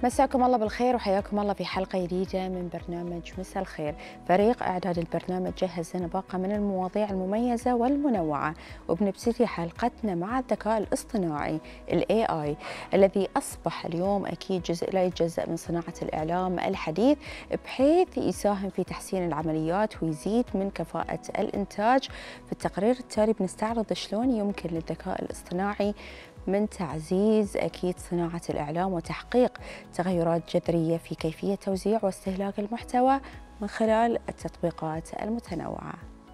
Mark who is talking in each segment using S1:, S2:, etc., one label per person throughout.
S1: مساكم الله بالخير وحياكم الله في حلقة جديدة من برنامج مساء الخير. فريق إعداد البرنامج جهز لنا باقة من المواضيع المميزة والمنوعة، وبنبتدي حلقتنا مع الذكاء الاصطناعي ال AI الذي أصبح اليوم أكيد جزء لا يتجزأ من صناعة الإعلام الحديث، بحيث يساهم في تحسين العمليات ويزيد من كفاءة الإنتاج. في التقرير التالي بنستعرض شلون يمكن للذكاء الاصطناعي من تعزيز أكيد صناعة الإعلام وتحقيق تغيرات جذرية في كيفية توزيع واستهلاك المحتوى من خلال التطبيقات المتنوعة.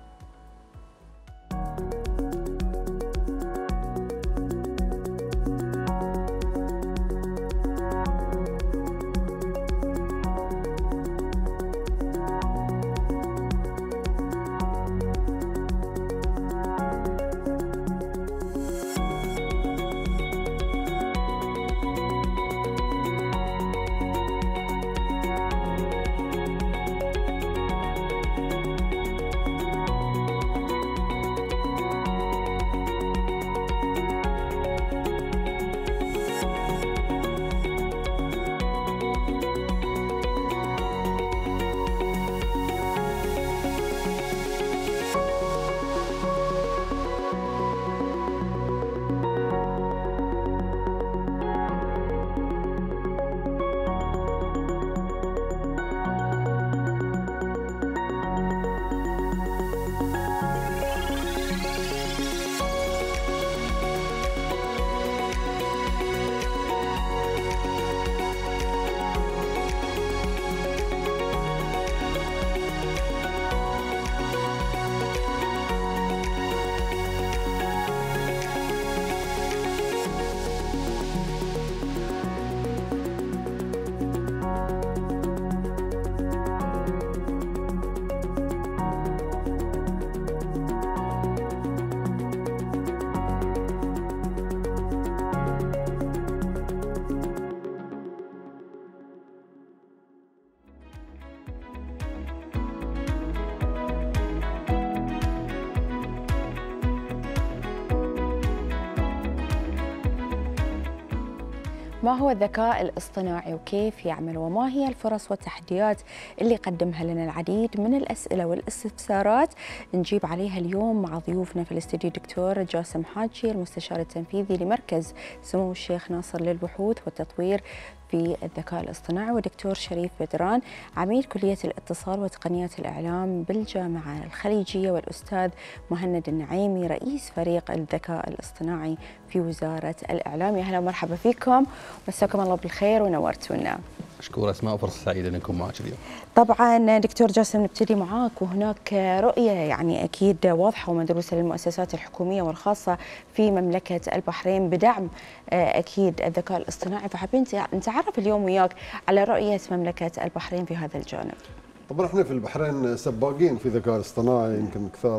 S1: ما هو الذكاء الاصطناعي وكيف يعمل، وما هي الفرص والتحديات اللي قدمها لنا؟ العديد من الأسئلة والاستفسارات نجيب عليها اليوم مع ضيوفنا في الاستديو دكتور جاسم حاجي، المستشار التنفيذي لمركز سمو الشيخ ناصر للبحوث والتطوير في الذكاء الاصطناعي، ودكتور شريف بدران عميد كلية الاتصال وتقنيات الإعلام بالجامعة الخليجية، والأستاذ مهند النعيمي رئيس فريق الذكاء الاصطناعي في وزارة الإعلام. يا هلا ومرحبا فيكم، مساكم الله بالخير ونورتونا.
S2: مشكور أسماء، وفرصة سعيدة أن نكون معك اليوم.
S1: طبعا دكتور جاسم نبتدي معاك، وهناك رؤية يعني أكيد واضحة ومدروسة للمؤسسات الحكومية والخاصة في مملكة البحرين بدعم أكيد الذكاء الاصطناعي، فحابين نتعرف اليوم وياك على رؤية مملكة البحرين في هذا الجانب.
S3: طبعا احنا في البحرين سباقين في الذكاء الاصطناعي، يمكن كثار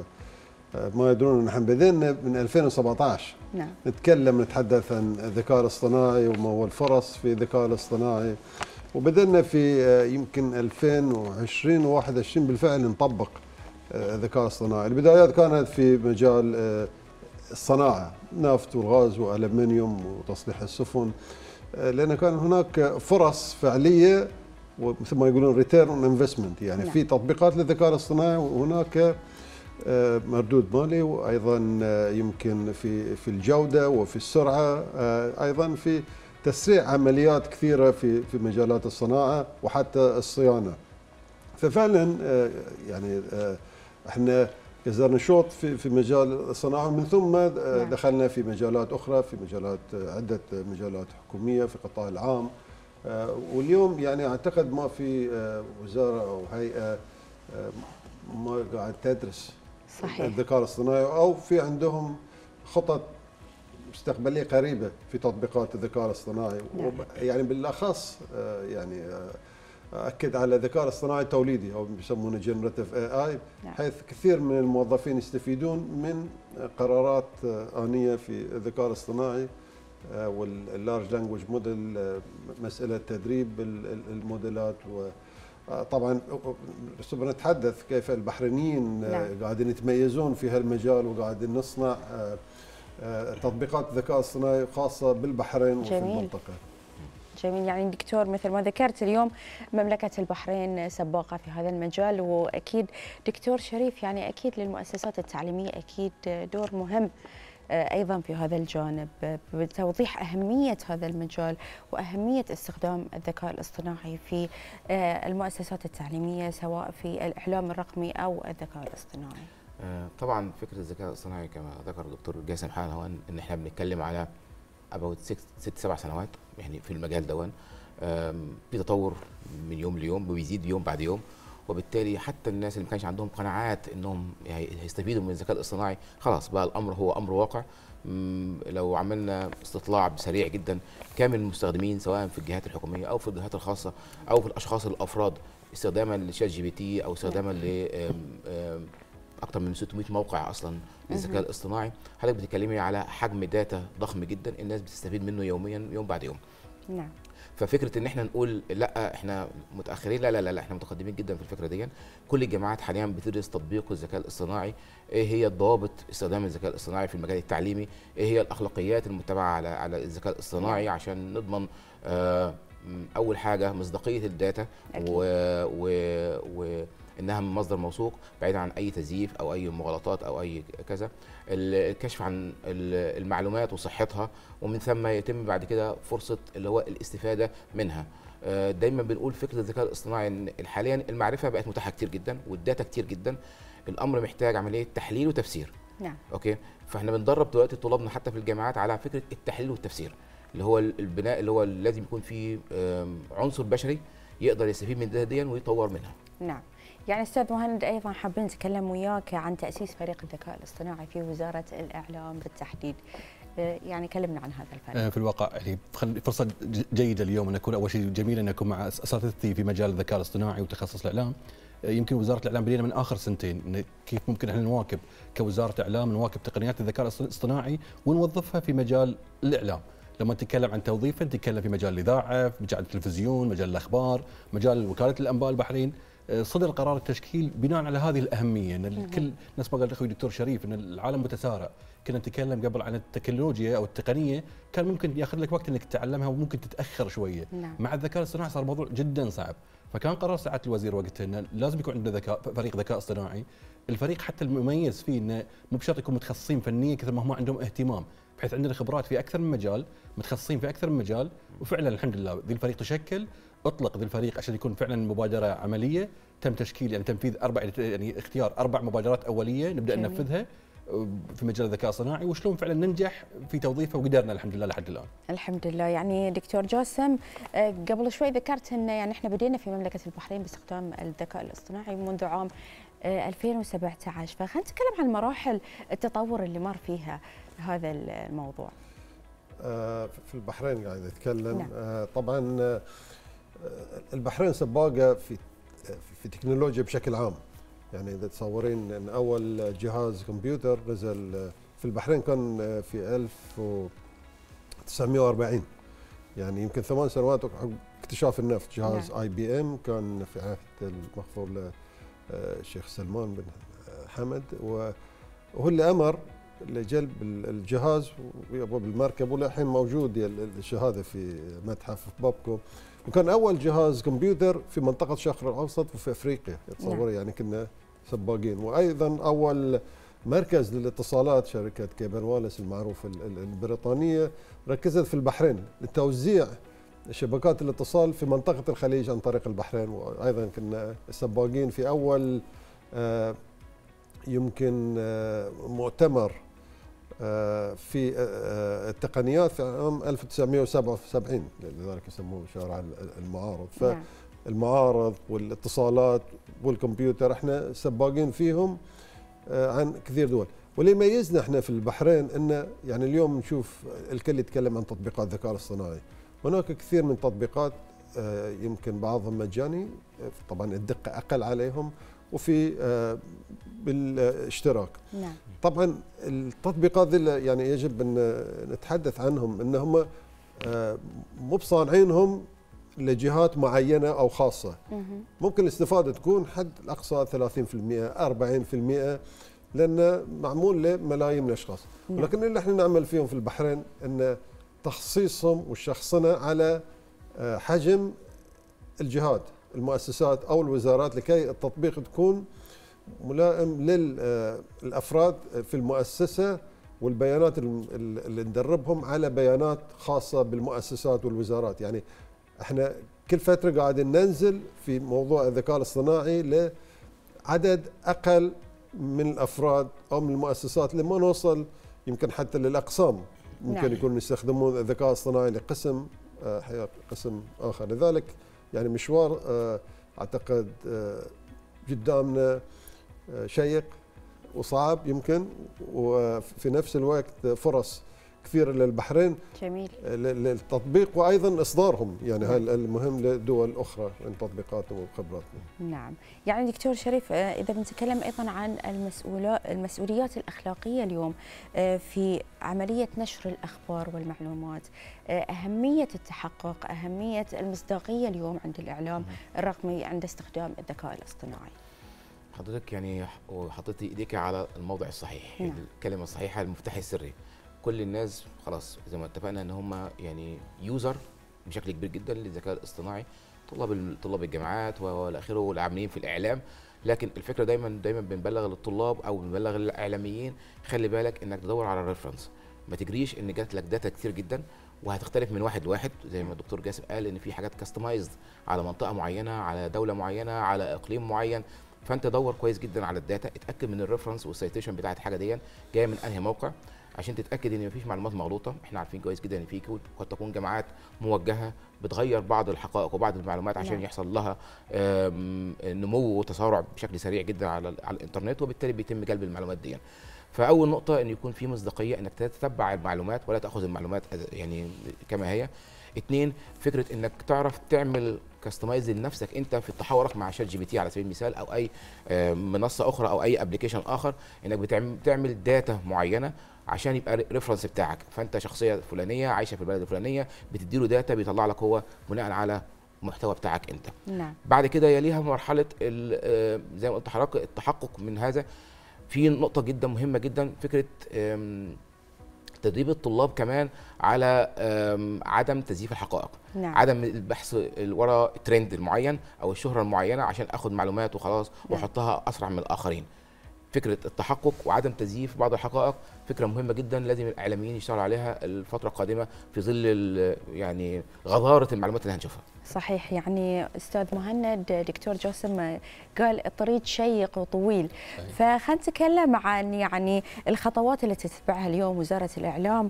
S3: ما يدرون ان احنا بدينا من 2017.
S1: نعم.
S3: نتحدث عن الذكاء الاصطناعي وما هو الفرص في الذكاء الاصطناعي، وبدأنا في يمكن 2020 و21 بالفعل نطبق الذكاء الاصطناعي. البدايات كانت في مجال الصناعة، نفط والغاز والألمنيوم وتصليح السفن، لأن كان هناك فرص فعلية ومثل ما يقولون ريتيرن اون انفستمنت، يعني في تطبيقات للذكاء الاصطناعي وهناك مردود مالي، وايضا يمكن في الجوده وفي السرعه، ايضا في تسريع عمليات كثيره في مجالات الصناعه وحتى الصيانه. ففعلا يعني احنا جزرنا شوط في مجال الصناعه، من ثم دخلنا في مجالات اخرى، في مجالات عده مجالات حكوميه في القطاع العام. واليوم يعني اعتقد ما في وزاره او هيئه ما قاعد تدرس
S1: صحيح
S3: الذكاء الاصطناعي او في عندهم خطط مستقبليه قريبه في تطبيقات الذكاء الاصطناعي. يعني بالاخص يعني اكد على الذكاء الاصطناعي التوليدي او يسمونه جنراتيف AI، حيث كثير من الموظفين يستفيدون من قرارات آنية في الذكاء الاصطناعي واللارج لانجويج موديل، مساله تدريب الموديلات. وطبعا نتحدث كيف البحرينيين قاعدين يتميزون في هالمجال، وقاعدين نصنع تطبيقات الذكاء الاصطناعي خاصه بالبحرين وفي المنطقه.
S1: جميل. يعني دكتور مثل ما ذكرت اليوم مملكة البحرين سباقة في هذا المجال، وأكيد دكتور شريف يعني أكيد للمؤسسات التعليمية أكيد دور مهم أيضا في هذا الجانب بتوضيح أهمية هذا المجال وأهمية استخدام الذكاء الاصطناعي في المؤسسات التعليمية سواء في الإعلام الرقمي أو الذكاء الاصطناعي.
S4: طبعا فكرة الذكاء الاصطناعي كما ذكر الدكتور جاسم حالا هو ان احنا بنتكلم على about 6-7 سنوات يعني في المجال دون. في تطور من يوم ليوم وبيزيد يوم بعد يوم، وبالتالي حتى الناس اللي ما كانش عندهم قناعات انهم هيستفيدوا من الذكاء الاصطناعي خلاص بقى الامر هو امر واقع. لو عملنا استطلاع سريع جدا كامل المستخدمين سواء في الجهات الحكوميه او في الجهات الخاصه او في الاشخاص الافراد استخداما لشات جي بي تي او استخداما ل اكثر من 600 موقع اصلا للذكاء الاصطناعي، حضرتك بتتكلمي على حجم داتا ضخم جدا الناس بتستفيد منه يوميا يوم بعد يوم.
S1: نعم.
S4: ففكره ان احنا نقول لا احنا متاخرين، لا لا لا, لا احنا متقدمين جدا في الفكره دي. كل الجامعات حاليا بتدرس تطبيق الذكاء الاصطناعي، ايه هي الضوابط استخدام الذكاء الاصطناعي في المجال التعليمي، ايه هي الاخلاقيات المتبعه على الذكاء الاصطناعي عشان نضمن اول حاجه مصداقيه الداتا وانها من مصدر موثوق بعيدا عن اي تزييف او اي مغالطات او اي كذا، الكشف عن المعلومات وصحتها، ومن ثم يتم بعد كده فرصه اللي هو الاستفاده منها. دايما بنقول فكره الذكاء الاصطناعي ان حاليا المعرفه بقت متاحه كتير جدا والداتا كتير جدا، الامر محتاج عمليه تحليل وتفسير.
S1: نعم.
S4: اوكي، فاحنا بندرب دلوقتي طلابنا حتى في الجامعات على فكره التحليل والتفسير اللي هو البناء اللي هو لازم يكون فيه عنصر بشري يقدر يستفيد من الداتا دي ويطور منها.
S1: نعم. يعني استاذ مهند ايضا حابين نتكلم وياك عن تاسيس فريق الذكاء الاصطناعي في وزاره الاعلام بالتحديد. يعني كلمنا عن هذا الفريق.
S2: في الواقع يعني فرصه جيده اليوم ان اكون اول شيء جميل ان اكون مع اساتذتي في مجال الذكاء الاصطناعي وتخصص الاعلام. يمكن وزاره الاعلام بدينا من اخر سنتين إن كيف ممكن احنا نواكب كوزاره اعلام نواكب تقنيات الذكاء الاصطناعي ونوظفها في مجال الاعلام. لما نتكلم عن توظيفه نتكلم في مجال الاذاعه، في مجال التلفزيون، مجال الاخبار، مجال وكاله الانباء البحرين. صدر قرار التشكيل بناء على هذه الاهميه ان الكل نفس ما قال اخوي الدكتور شريف ان العالم متسارع. كنا نتكلم قبل عن التكنولوجيا او التقنيه كان ممكن ياخذ لك وقت انك تتعلمها وممكن تتاخر شويه.
S1: نعم.
S2: مع الذكاء الاصطناعي صار الموضوع جدا صعب، فكان قرار سعاده الوزير وقتها انه لازم يكون عندنا فريق ذكاء اصطناعي. الفريق حتى المميز فيه انه مو بشرط يكون متخصصين فنيا كثر ما هم عندهم اهتمام، بحيث عندنا خبرات في اكثر من مجال، متخصصين في اكثر من مجال، وفعلا الحمد لله ذي الفريق تشكل، اطلق ذي الفريق عشان يكون فعلا مبادره عمليه، تم تشكيل يعني تنفيذ اختيار 4 مبادرات اوليه نبدا ننفذها في مجال الذكاء الصناعي، وشلون فعلا ننجح في توظيفه وقدرنا الحمد لله لحد الان.
S1: الحمد لله. يعني دكتور جاسم قبل شوي ذكرت ان يعني احنا بدينا في مملكه البحرين باستخدام الذكاء الاصطناعي منذ عام 2017، فخلينا نتكلم عن مراحل التطور اللي مر فيها هذا الموضوع.
S3: في البحرين قاعد اتكلم.
S1: نعم.
S3: طبعا البحرين سباقه في تكنولوجيا بشكل عام. يعني اذا تصورين ان اول جهاز كمبيوتر نزل في البحرين كان في 1940، يعني يمكن 8 سنوات اكتشاف النفط. جهاز
S1: نعم.
S3: IBM كان في عهد المغفور الشيخ سلمان بن حمد، وهو اللي امر لجلب الجهاز بالمركب، وللحين موجود الشهاده في متحف في بابكو. وكان اول جهاز كمبيوتر في منطقه الشرق الاوسط وفي افريقيا، تصوري يعني كنا سباقين. وايضا اول مركز للاتصالات شركه كيبل وايرلس المعروفه البريطانيه ركزت في البحرين لتوزيع شبكات الاتصال في منطقه الخليج عن طريق البحرين. وايضا كنا سباقين في اول يمكن مؤتمر في التقنيات في عام 1977، لذلك يسموه شارع المعارض. فالمعارض والاتصالات والكمبيوتر احنا سباقين فيهم عن كثير دول. واللي يميزنا احنا في البحرين ان يعني اليوم نشوف الكل يتكلم عن تطبيقات الذكاء الاصطناعي، هناك كثير من تطبيقات يمكن بعضهم مجاني، طبعا الدقه اقل عليهم، وفي بالاشتراك.
S1: نعم.
S3: طبعا التطبيقات يعني يجب ان نتحدث عنهم انهم مو بصانعينهم لجهات معينه او خاصه. ممكن الاستفاده تكون حد الاقصى 30% 40%، لانه معمول لملايين من الاشخاص. ولكن اللي احنا نعمل فيهم في البحرين ان تخصيصهم والشخصنه على حجم الجهات المؤسسات أو الوزارات لكي التطبيق تكون ملائم للأفراد في المؤسسة، والبيانات اللي ندربهم على بيانات خاصة بالمؤسسات والوزارات. يعني احنا كل فترة قاعدين ننزل في موضوع الذكاء الاصطناعي لعدد أقل من الأفراد أو من المؤسسات لما نوصل يمكن حتى للأقسام. ممكن يكون يستخدمون الذكاء الاصطناعي لقسم قسم آخر. لذلك يعني مشوار أعتقد قدامنا شيق وصعب يمكن، وفي نفس الوقت فرص كثيرة للبحرين
S1: جميل
S3: للتطبيق وأيضا إصدارهم، يعني هذا المهم لدول أخرى من تطبيقاتهم وخبراتهم.
S1: نعم، يعني دكتور شريف إذا بنتكلم أيضا عن المسؤوليات الأخلاقية اليوم في عملية نشر الأخبار والمعلومات، أهمية التحقق، أهمية المصداقية اليوم عند الإعلام الرقمي عند استخدام الذكاء الاصطناعي.
S4: حضرتك يعني حطيتي ايديك على الموضع الصحيح،
S1: نعم.
S4: الكلمه الصحيحه، المفتاح السري. كل الناس خلاص زي ما اتفقنا ان هم يعني يوزر بشكل كبير جدا للذكاء الاصطناعي، طلاب الجامعات والى اخره والعاملين في الاعلام. لكن الفكره دايما بنبلغ للطلاب او بنبلغ للاعلاميين، خلي بالك انك تدور على الريفرنس، ما تجريش ان جات لك داتا كتير جدا وهتختلف من واحد لواحد، زي ما الدكتور جاسم قال ان في حاجات كاستمايزد على منطقه معينه، على دوله معينه، على اقليم معين. فانت دور كويس جدا على الداتا، اتاكد من الريفرنس والسيتيشن بتاعت الحاجه دي جايه من انهي موقع، عشان تتاكد ان مفيش معلومات مغلوطه. احنا عارفين كويس جدا ان في قد تكون جامعات موجهه بتغير بعض الحقائق وبعض المعلومات عشان يحصل لها نمو وتسارع بشكل سريع جدا على الانترنت، وبالتالي بيتم جلب المعلومات دي. فاول نقطه ان يكون في مصداقيه، انك تتبع المعلومات ولا تاخذ المعلومات يعني كما هي. 2 فكره انك تعرف تعمل كاستمايز لنفسك انت في تحاورك مع شات جي بي تي على سبيل المثال، او اي منصه اخرى او اي ابلكيشن اخر، انك بتعمل داتا معينه عشان يبقى ريفرنس بتاعك. فانت شخصيه فلانيه عايشه في البلد الفلانيه، بتديله داتا بيطلع لك هو بناء على المحتوى بتاعك انت.
S1: نعم.
S4: بعد كده يليها مرحله زي ما قلت لحضرتك التحقق من هذا. في نقطه جدا مهمه جدا، فكره تدريب الطلاب كمان على عدم تزييف الحقائق.
S1: نعم.
S4: عدم البحث ورا الترند المعين او الشهره المعينه عشان اخد معلومات وخلاص واحطها اسرع من الاخرين. فكره التحقق وعدم تزييف بعض الحقائق فكره مهمه جدا، لازم الاعلاميين يشتغلوا عليها الفتره القادمه في ظل يعني غزاره المعلومات اللي هنشوفها.
S1: صحيح، يعني استاذ مهند دكتور جاسم قال الطريق شيق وطويل، فخلينا نتكلم عن يعني الخطوات اللي تتبعها اليوم وزاره الاعلام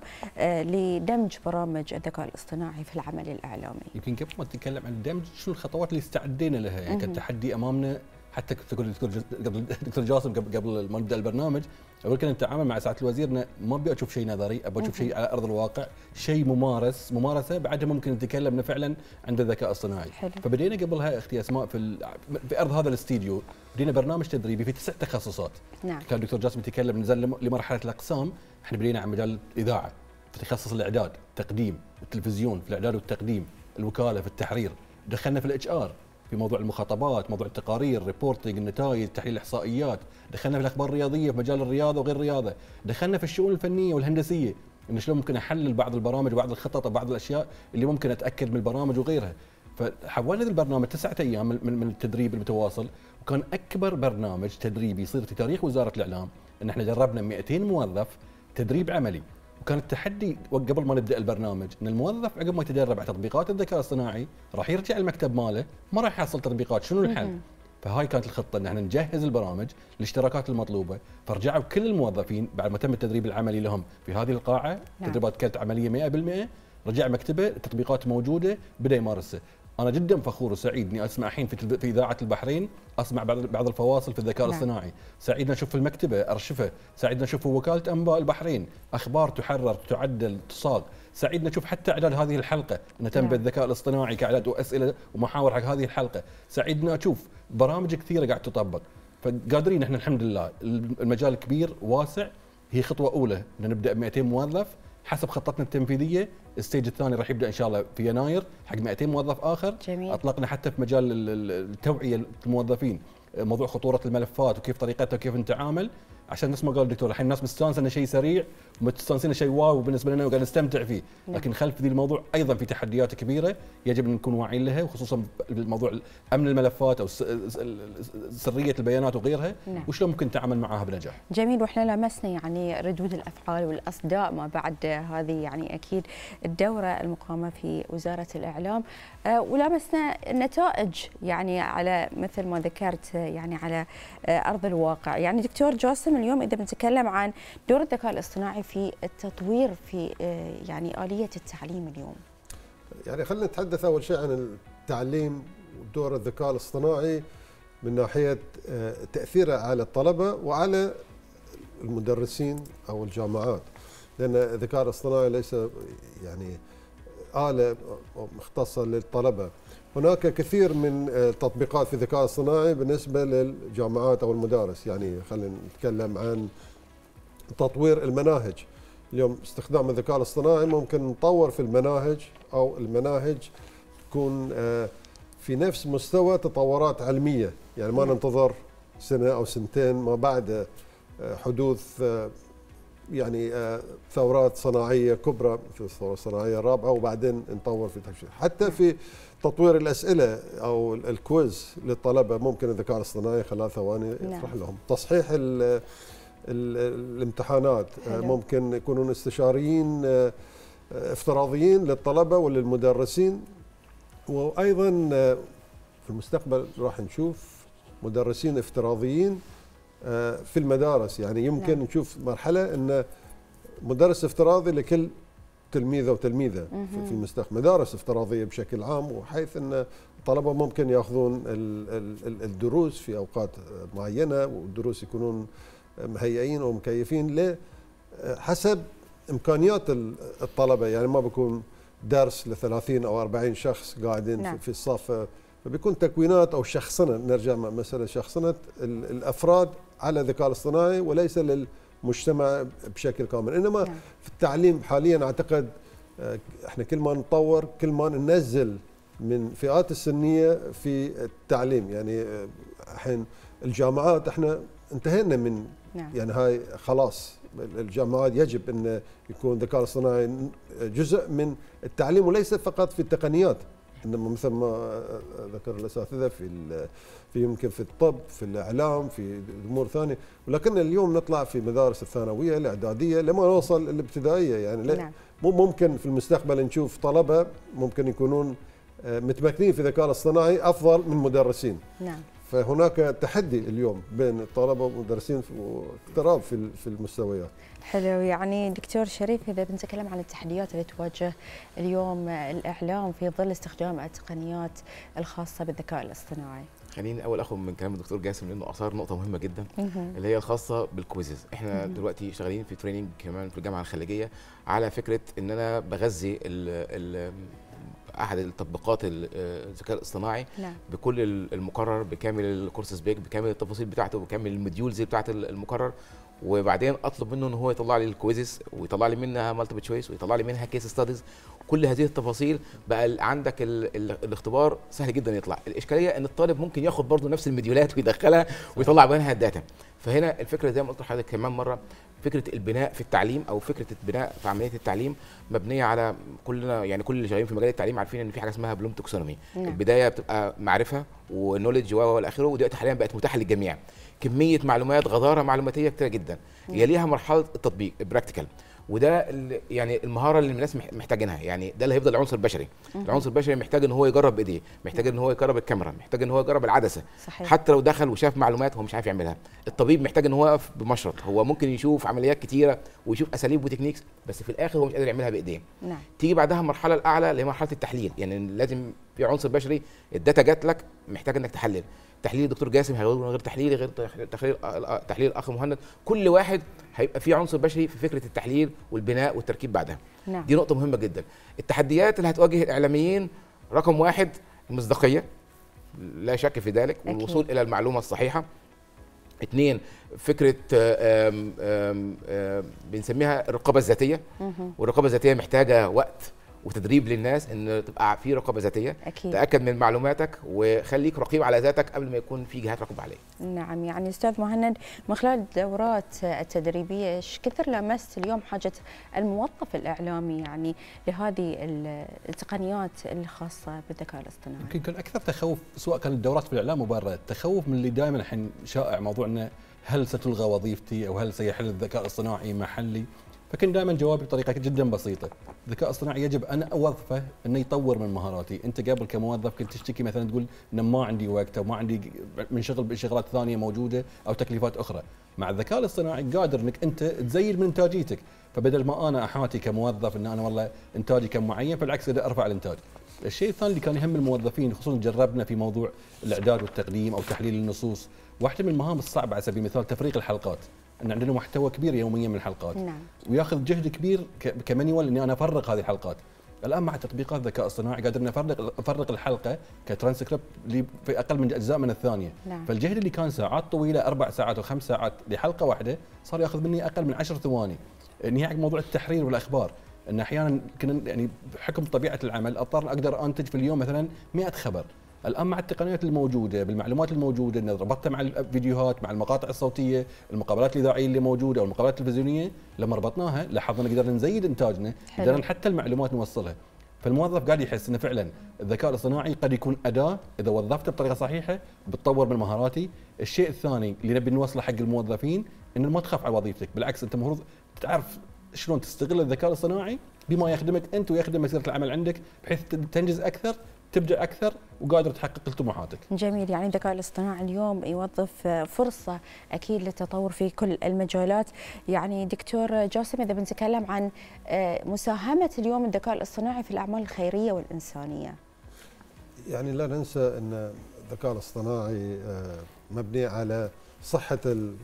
S1: لدمج برامج الذكاء الاصطناعي في العمل الاعلامي.
S2: يمكن قبل ما نتكلم عن الدمج، شو الخطوات اللي استعدينا لها؟ يعني كان تحدي امامنا، حتى تقول دكتور جاسم قبل ما نبدا البرنامج، اول كنا نتعامل مع سعاده الوزير انه ما ابي اشوف شيء نظري، ابي اشوف شيء على ارض الواقع، شيء ممارسه بعدها ممكن نتكلم انه فعلا عند الذكاء الصناعي.
S1: حلو.
S2: فبدينا قبلها اختي اسماء في ارض هذا الاستديو، بدينا برنامج تدريبي في 9 تخصصات.
S1: نعم.
S2: كان الدكتور جاسم يتكلم، نزل لمرحله الاقسام، احنا بدينا عن مجال الاذاعه في تخصص الاعداد، التقديم، التلفزيون في الاعداد والتقديم، الوكاله في التحرير، دخلنا في الاتش ار في موضوع المخاطبات، موضوع التقارير، ريبورتنج، النتائج، تحليل الاحصائيات، دخلنا في الاخبار الرياضيه في مجال الرياضه وغير الرياضه، دخلنا في الشؤون الفنيه والهندسيه، انه شلون ممكن احلل بعض البرامج وبعض الخطط وبعض الاشياء اللي ممكن اتاكد من البرامج وغيرها. فحولنا البرنامج 9 ايام من التدريب المتواصل، وكان اكبر برنامج تدريبي يصير في تاريخ وزاره الاعلام، ان احنا دربنا 200 موظف تدريب عملي. وكان التحدي قبل ما نبدا البرنامج ان الموظف عقب ما يتدرب على تطبيقات الذكاء الاصطناعي راح يرجع المكتب ماله ما راح يحصل تطبيقات، شنو الحل؟ فهاي كانت الخطه، ان احنا نجهز البرامج، الاشتراكات المطلوبه، فرجعوا كل الموظفين بعد ما تم التدريب العملي لهم في هذه القاعه، تدريبات كانت عمليه 100%، رجع مكتبه، التطبيقات موجوده، بدا يمارسها. انا جدا فخور وسعيد اني اسمع الحين في اذاعه البحرين، اسمع بعض الفواصل في الذكاء الاصطناعي، سعيدنا اشوف في المكتبه ارشفه، سعيدنا اشوف في وكاله انباء البحرين اخبار تحرر، تعدل، تصاغ، سعيدنا نشوف حتى اعداد هذه الحلقه ان تم بالذكاء الاصطناعي كاعداد واسئله ومحاور حق هذه الحلقه، سعيدنا اشوف برامج كثيره قاعد تطبق. فقادرين احنا الحمد لله، المجال كبير واسع، هي خطوه اولى ان نبدا ب 200 موظف حسب خطتنا التنفيذيه، الستيج الثاني راح يبدا ان شاء الله في يناير حق 200 موظف اخر.
S1: جميل.
S2: اطلقنا حتى في مجال التوعيه الموظفين، موضوع خطوره الملفات وكيف طريقتها وكيف نتعامل، عشان نفس ما قال الدكتور الحين الناس مستانسه انه شيء سريع ومستانسين شيء واو بالنسبه لنا وقاعد نستمتع فيه، لكن خلف ذي الموضوع ايضا في تحديات كبيره يجب ان نكون واعيين لها، وخصوصا بالموضوع امن الملفات او سريه البيانات وغيرها، وشلون ممكن نتعامل معها بنجاح.
S1: جميل. واحنا لمسنا يعني ردود الافعال والاصداء ما بعد هذه يعني اكيد الدوره المقامه في وزاره الاعلام، ولمسنا النتائج يعني على مثل ما ذكرت يعني على ارض الواقع. يعني دكتور جاسم، اليوم اذا بنتكلم عن دور الذكاء الاصطناعي في التطوير في يعني آلية التعليم اليوم.
S3: يعني خلينا نتحدث اول شيء عن التعليم ودور الذكاء الاصطناعي من ناحيه تاثيره على الطلبه وعلى المدرسين او الجامعات، لان الذكاء الاصطناعي ليس يعني آلة مختصة للطلبة. هناك كثير من التطبيقات في الذكاء الاصطناعي بالنسبة للجامعات أو المدارس. يعني خلينا نتكلم عن تطوير المناهج. اليوم استخدام الذكاء الاصطناعي ممكن نطور في المناهج، أو المناهج تكون في نفس مستوى تطورات علمية، يعني ما ننتظر سنة أو سنتين ما بعد حدوث يعني ثورات صناعيه كبرى في الثوره الصناعيه الرابعه، وبعدين نطور في تكشيف. حتى في تطوير الاسئله او الكويز للطلبه ممكن الذكاء الاصطناعي خلال ثواني يطرح لهم. تصحيح الامتحانات ممكن يكونون استشاريين افتراضيين للطلبه وللمدرسين. وايضا في المستقبل راح نشوف مدرسين افتراضيين في المدارس. يعني يمكن نشوف مرحلة أن مدرس افتراضي لكل تلميذة وتلميذة في المستقبل، مدارس افتراضية بشكل عام، وحيث أن الطلبة ممكن يأخذون الدروس في أوقات معينة، والدروس يكونون مهيئين أو مكيفين حسب إمكانيات الطلبة. يعني ما بيكون درس ل30 أو 40 شخص قاعدين في الصف، فبيكون تكوينات أو شخصنة. نرجع مسألة شخصنة الأفراد على الذكاء الاصطناعي وليس للمجتمع بشكل كامل. إنما في التعليم حاليا أعتقد احنا كل ما نطور كل ما ننزل من فئات السنية في التعليم. يعني الحين الجامعات احنا انتهينا من يعني هاي خلاص الجامعات يجب أن يكون الذكاء الاصطناعي جزء من التعليم وليس فقط في التقنيات، انما مثل ما ذكر الاساتذه في يمكن في الطب، في الاعلام، في امور ثانيه. ولكن اليوم نطلع في مدارس الثانويه الاعداديه لما نوصل الابتدائيه. يعني مو ممكن في المستقبل نشوف طلبه ممكن يكونون متمكنين في الذكاء الاصطناعي افضل من مدرسين. فهناك تحدي اليوم بين الطلبه والمدرسين واقتراب في المستويات.
S1: حلو. يعني دكتور شريف، إذا بنتكلم عن التحديات اللي تواجه اليوم الإعلام في ظل استخدام التقنيات الخاصة بالذكاء الاصطناعي.
S4: خليني أول أخذ من كلام الدكتور جاسم لأنه أثار نقطة مهمة جدا اللي هي الخاصة بالكويزز. إحنا دلوقتي شغالين في تريننج كمان في الجامعة الخليجية على فكرة إن أنا بغذي احد التطبيقات الذكاء الاصطناعي بكل المقرر، بكامل الكورسز بيك، بكامل التفاصيل بتاعته، بكامل الموديولز بتاعت المقرر، وبعدين اطلب منه ان هو يطلع لي الكويزز ويطلع لي منها مالتيبل تشويس ويطلع لي منها كيس ستاديز. كل هذه التفاصيل بقى عندك الاختبار سهل جدا يطلع. الاشكاليه ان الطالب ممكن ياخد برضه نفس المديولات ويدخلها ويطلع منها الداتا. فهنا الفكره زي ما قلت لحضرتك كمان مره، فكره البناء في التعليم او فكره البناء في عمليه التعليم مبنيه على كلنا، يعني كل اللي شغالين في مجال التعليم عارفين ان في حاجه اسمها بلوم تاكسونومي. البدايه بتبقى معرفه ونولج والى اخره، ودلوقتي حاليا بقت متاحه للجميع. كميه معلومات، غضاره معلوماتيه كتيره جدا. يليها مرحله التطبيق البراكتيكال، وده يعني المهاره اللي الناس محتاجينها. يعني ده اللي هيفضل العنصر البشري. العنصر البشري محتاج ان هو يجرب بايديه، محتاج ان هو يجرب الكاميرا، محتاج ان هو يجرب العدسه. صحيح. حتى لو دخل وشاف معلومات هو مش عارف يعملها. الطبيب محتاج ان هو يقف بمشرط، هو ممكن يشوف عمليات كتيره ويشوف اساليب وتكنيكس، بس في الاخر هو مش قادر يعملها بايديه. تيجي بعدها المرحله الاعلى اللي هي مرحله التحليل. يعني لازم في عنصر بشري، الداتا جات لك محتاج انك تحلل. تحليل الدكتور جاسم غير تحليلي، غير تحليل الاخ مهند. كل واحد هيبقى في عنصر بشري في فكره التحليل والبناء والتركيب بعدها. دي نقطه مهمه جدا. التحديات اللي هتواجه الاعلاميين، رقم واحد المصداقيه، لا شك في ذلك، والوصول الى المعلومه الصحيحه. اثنين، فكره بنسميها الرقابه الذاتيه، والرقابه الذاتيه محتاجه وقت وتدريب للناس ان تبقى في رقابه ذاتيه.
S1: أكيد.
S4: تاكد من معلوماتك وخليك رقيب على ذاتك قبل ما يكون في جهات رقابه عليك.
S1: نعم، يعني استاذ مهند، من خلال الدورات التدريبيه ايش كثر لمست اليوم حاجه الموظف الاعلامي يعني لهذه التقنيات الخاصه بالذكاء الاصطناعي؟
S2: يمكن كان اكثر تخوف سواء كان الدورات في الاعلام وبرا، التخوف من اللي دائما الحين شائع موضوع انه هل ستلغى وظيفتي او هل سيحل الذكاء الاصطناعي محلي؟ فكان دائما جوابي بطريقه جدا بسيطه، الذكاء الاصطناعي يجب ان اوظفه انه يطور من مهاراتي، انت قبل كموظف كنت تشتكي مثلا تقول ان ما عندي وقت او ما عندي من شغلات ثانيه موجوده او تكليفات اخرى، مع الذكاء الاصطناعي قادر انك انت تزيد من انتاجيتك، فبدل ما انا احاتي كموظف ان انا والله انتاجي كم معين فبالعكس اقدر ارفع الانتاج. الشيء الثاني اللي كان يهم الموظفين خصوصا جربنا في موضوع الاعداد والتقديم او تحليل النصوص، واحده من المهام الصعبه على سبيل المثال تفريق الحلقات، ان عندنا محتوى كبير يوميا من الحلقات.
S1: نعم.
S2: وياخذ جهد كبير كمانيوال اني انا افرق هذه الحلقات. الان مع تطبيقات الذكاء الاصطناعي قادرين افرق الحلقه كترانسكريبت في اقل من اجزاء من الثانيه.
S1: نعم.
S2: فالجهد اللي كان ساعات طويله 4 ساعات و5 ساعات لحلقه واحده صار ياخذ مني اقل من 10 ثواني. نهي حق موضوع التحرير والاخبار، ان احيانا كنا يعني بحكم طبيعه العمل اضطر اقدر انتج في اليوم مثلا 100 خبر. الان مع التقنيات الموجوده بالمعلومات الموجوده ان ربطتها مع الفيديوهات مع المقاطع الصوتيه، المقابلات الاذاعيه اللي موجوده او المقابلات التلفزيونيه، لما ربطناها لاحظنا قدرنا نزيد انتاجنا، قدرنا حتى المعلومات نوصلها. فالموظف قاعد يحس انه فعلا الذكاء الاصطناعي قد يكون اداه اذا وظفته بطريقه صحيحه بتطور من مهاراتي. الشيء الثاني اللي نبي نوصله حق الموظفين انه ما تخاف على وظيفتك، بالعكس انت المفروض تعرف شلون تستغل الذكاء الاصطناعي بما يخدمك انت ويخدم مسيره العمل عندك بحيث تنجز اكثر، تبدع اكثر وقادر تحقق طموحاتك.
S1: جميل، يعني الذكاء الاصطناعي اليوم يوظف فرصه اكيد للتطور في كل المجالات. يعني دكتور جاسم، اذا بنتكلم عن مساهمه اليوم الذكاء الاصطناعي في الاعمال الخيريه والانسانيه.
S3: يعني لا ننسى ان الذكاء الاصطناعي مبني على صحه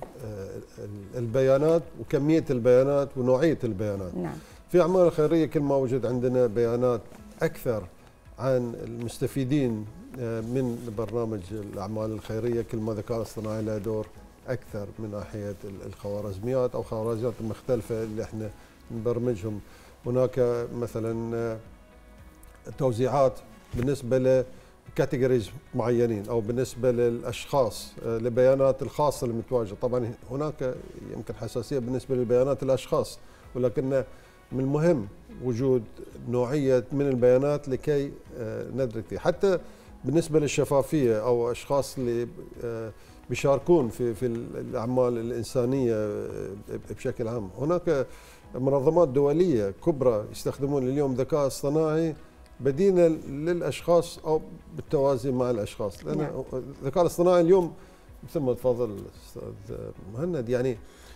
S3: البيانات وكميه البيانات ونوعيه البيانات.
S1: نعم.
S3: في اعمال الخيريه كل ما وجد عندنا بيانات اكثر عن المستفيدين من برنامج الأعمال الخيرية، كل ما الذكاء الاصطناعي له دور أكثر من ناحية الخوارزميات أو خوارزميات المختلفة اللي احنا نبرمجهم. هناك مثلا توزيعات بالنسبة لكاتيجوريز معينين أو بالنسبة للأشخاص لبيانات الخاصة المتواجدة. طبعا هناك يمكن حساسية بالنسبة لبيانات الأشخاص، ولكن من المهم وجود نوعية من البيانات لكي ندرك حتى بالنسبة للشفافية أو أشخاص اللي بيشاركون في الأعمال الإنسانية بشكل عام. هناك منظمات دولية كبرى يستخدمون اليوم الذكاء الاصطناعي بديلا للأشخاص أو بالتوازي مع الأشخاص، لأن الذكاء الاصطناعي اليوم مثل ما تفضل أستاذ مهند يعني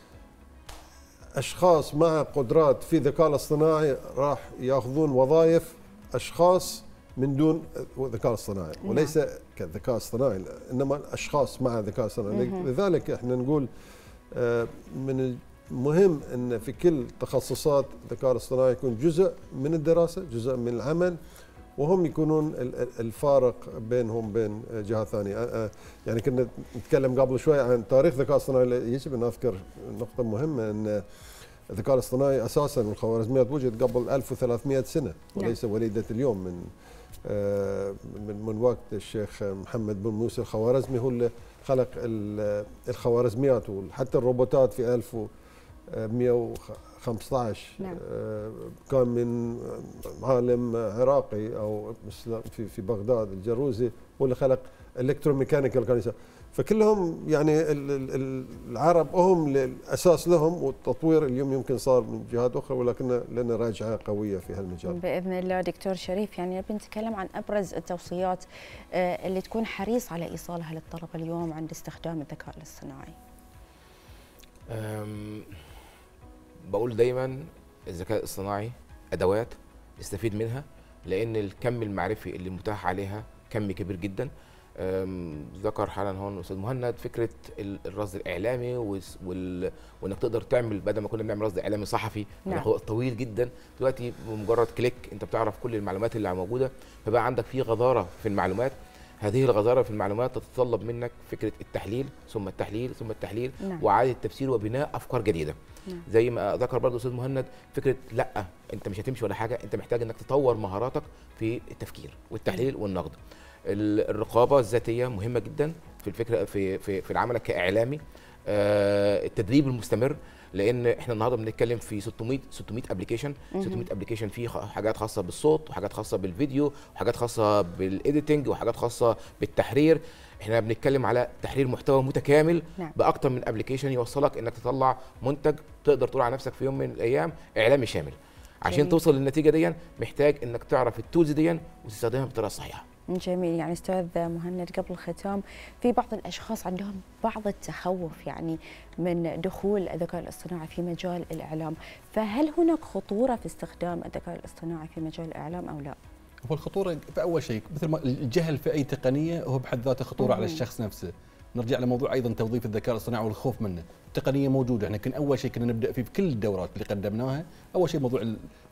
S3: أشخاص مع قدرات في الذكاء الاصطناعي راح ياخذون وظائف أشخاص من دون الذكاء الاصطناعي، وليس كالذكاء الاصطناعي، إنما أشخاص مع الذكاء الاصطناعي. لذلك إحنا نقول من المهم أن في كل تخصصات الذكاء الاصطناعي يكون جزء من الدراسة، جزء من العمل، وهم يكونون الفارق بينهم بين جهات ثانية. يعني كنا نتكلم قبل شوي عن تاريخ الذكاء الاصطناعي، يجب أن أذكر نقطة مهمة أن الذكاء الاصطناعي أساساً الخوارزميات وجد قبل 1300 سنة وليس وليدة اليوم. من وقت الشيخ محمد بن موسى الخوارزمي هو اللي خلق الخوارزميات، وحتى الروبوتات في 1115 كان من عالم عراقي او في بغداد الجروزي هو اللي خلق الكتروميكانيكال كان يسمى. فكلهم يعني العرب هم الاساس لهم، والتطوير اليوم يمكن صار من جهات اخرى ولكن لنا راجعه قويه في هالمجال
S1: باذن الله. دكتور شريف، يعني بنتكلم عن ابرز التوصيات اللي تكون حريص على ايصالها للطلبه اليوم عند استخدام الذكاء الاصطناعي.
S4: بقول دايما الذكاء الاصطناعي ادوات استفيد منها، لان الكم المعرفي اللي متاح عليها كم كبير جدا. ذكر حالا هون استاذ مهند فكره الرصد الاعلامي وانك تقدر تعمل، بدل ما كنا بنعمل رصد اعلامي صحفي طويل جدا، دلوقتي بمجرد كليك انت بتعرف كل المعلومات اللي موجوده، فبقى عندك في غزاره في المعلومات. هذه الغزاره في المعلومات تتطلب منك فكره التحليل ثم التحليل ثم التحليل،
S1: نعم.
S4: واعاده التفسير وبناء افكار جديده.
S1: نعم.
S4: زي ما ذكر برضه استاذ مهند، فكره لا انت مش هتمشي ولا حاجه، انت محتاج انك تطور مهاراتك في التفكير والتحليل والنقد. الرقابه الذاتيه مهمه جدا في الفكره في عملك كاعلامي. التدريب المستمر، لان احنا النهارده بنتكلم في 600 ابلكيشن، 600 ابلكيشن فيه حاجات خاصه بالصوت وحاجات خاصه بالفيديو وحاجات خاصه بالايديتنج وحاجات خاصه بالتحرير. احنا بنتكلم على تحرير محتوى متكامل. نعم. باكتر من ابلكيشن يوصلك انك تطلع منتج تقدر تقول على نفسك في يوم من الايام اعلامي شامل. عشان توصل للنتيجه دي محتاج انك تعرف التولز دي وتستخدمها بطريقه صحيحه.
S1: جميل. يعني استاذ مهند، قبل الختام، في بعض الاشخاص عندهم بعض التخوف يعني من دخول الذكاء الاصطناعي في مجال الاعلام، فهل هناك خطوره في استخدام الذكاء الاصطناعي في مجال الاعلام او لا؟
S2: هو الخطوره في اول شيء مثل ما الجهل في اي تقنيه هو بحد ذاته خطوره على الشخص نفسه. نرجع لموضوع ايضا توظيف الذكاء الاصطناعي والخوف منه. التقنيه موجوده، احنا كنا اول شيء نبدا فيه في كل الدورات اللي قدمناها، اول شيء موضوع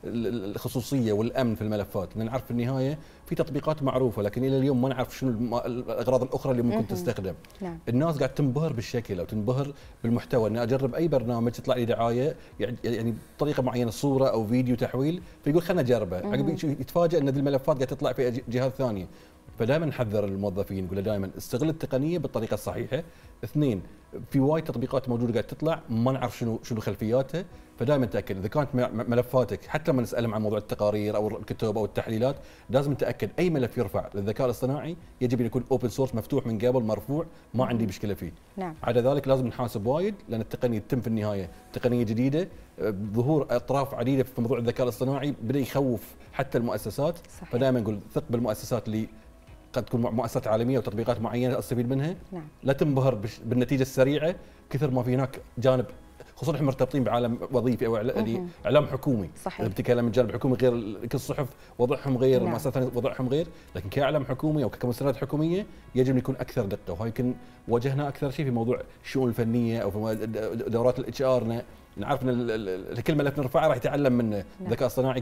S2: الخصوصيه والامن في الملفات. نعرف في النهايه في تطبيقات معروفه، لكن الى اليوم ما نعرف شنو الاغراض الاخرى اللي ممكن تستخدم.
S1: نعم.
S2: الناس قاعد تنبهر بالشكل او تنبهر بالمحتوى، اني اجرب اي برنامج تطلع لي دعايه يعني بطريقه معينه، صوره او فيديو تحويل، فيقول خلنا نجربه، عقب يتفاجئ ان ذي الملفات قاعده تطلع في جهات ثانيه. فدائما نحذر الموظفين، نقول دائما استغل التقنيه بالطريقه الصحيحه. اثنين، في وايد تطبيقات موجوده قاعد تطلع ما نعرف شنو خلفياتها، فدائما تاكد اذا كانت ملفاتك، حتى لما نسالهم عن موضوع التقارير او الكتب او التحليلات، لازم نتاكد اي ملف يرفع للذكاء الاصطناعي يجب ان يكون اوبن سورس، مفتوح من قبل، مرفوع، ما عندي مشكله فيه.
S1: نعم.
S2: عدا ذلك لازم نحاسب وايد، لان التقنيه تتم في النهايه تقنيه جديده، ظهور اطراف عديده في موضوع الذكاء الاصطناعي بدا يخوف حتى المؤسسات. صحيح. فدائما نقول ثق بالمؤسسات اللي قد تكون مؤسسات عالميه وتطبيقات معينه استفيد منها.
S1: نعم.
S2: لا تنبهر بالنتيجه السريعه كثر ما في هناك جانب، خصوصا احنا مرتبطين بعالم وظيفي او اعلام حكومي.
S1: صحيح.
S2: بتتكلم من جانب حكومي غير كل الصحف وضعهم غير، نعم. المؤسسات وضعهم غير، لكن كاعلام حكومي او كمؤسسات حكوميه يجب ان يكون اكثر دقه. وهاي يمكن واجهنا اكثر شيء في موضوع الشؤون الفنيه او في دورات الاتش ار. نعرف ان كل ملف نرفعه راح يتعلم منه الذكاء الاصطناعي،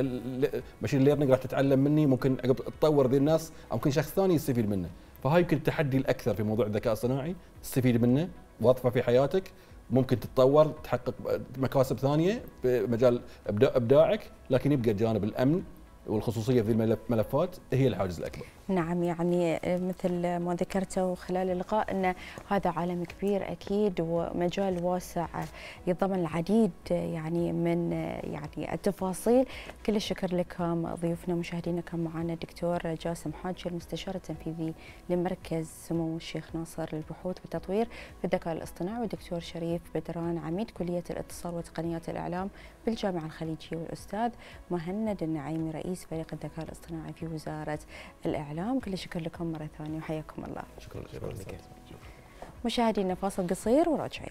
S2: ماشين ليرنينج راح تتعلم مني، ممكن عقب تطور ذي الناس او ممكن شخص ثاني يستفيد منه. فهاي يمكن التحدي الاكثر في موضوع الذكاء الاصطناعي، تستفيد منه، وظفه في حياتك، ممكن تتطور تحقق مكاسب ثانيه في مجال ابداعك، لكن يبقى جانب الامن والخصوصيه في الملفات هي الحاجز الاكبر.
S1: نعم، يعني مثل ما ذكرته خلال اللقاء ان هذا عالم كبير اكيد ومجال واسع يتضمن العديد يعني من يعني التفاصيل. كل الشكر لكم ضيوفنا مشاهدينا. كان معنا الدكتور جاسم حاجي المستشار التنفيذي لمركز سمو الشيخ ناصر للبحوث والتطوير في الذكاء الاصطناعي، والدكتور شريف بدران عميد كليه الاتصال وتقنيات الاعلام بالجامعه الخليجيه، والاستاذ مهند النعيمي رئيس فريق الذكاء الاصطناعي في وزاره الاعلام. كل الشكر لكم مرة ثانية وحياكم الله.
S2: شكرا لك.
S1: مشاهدينا فاصل قصير وراجعين.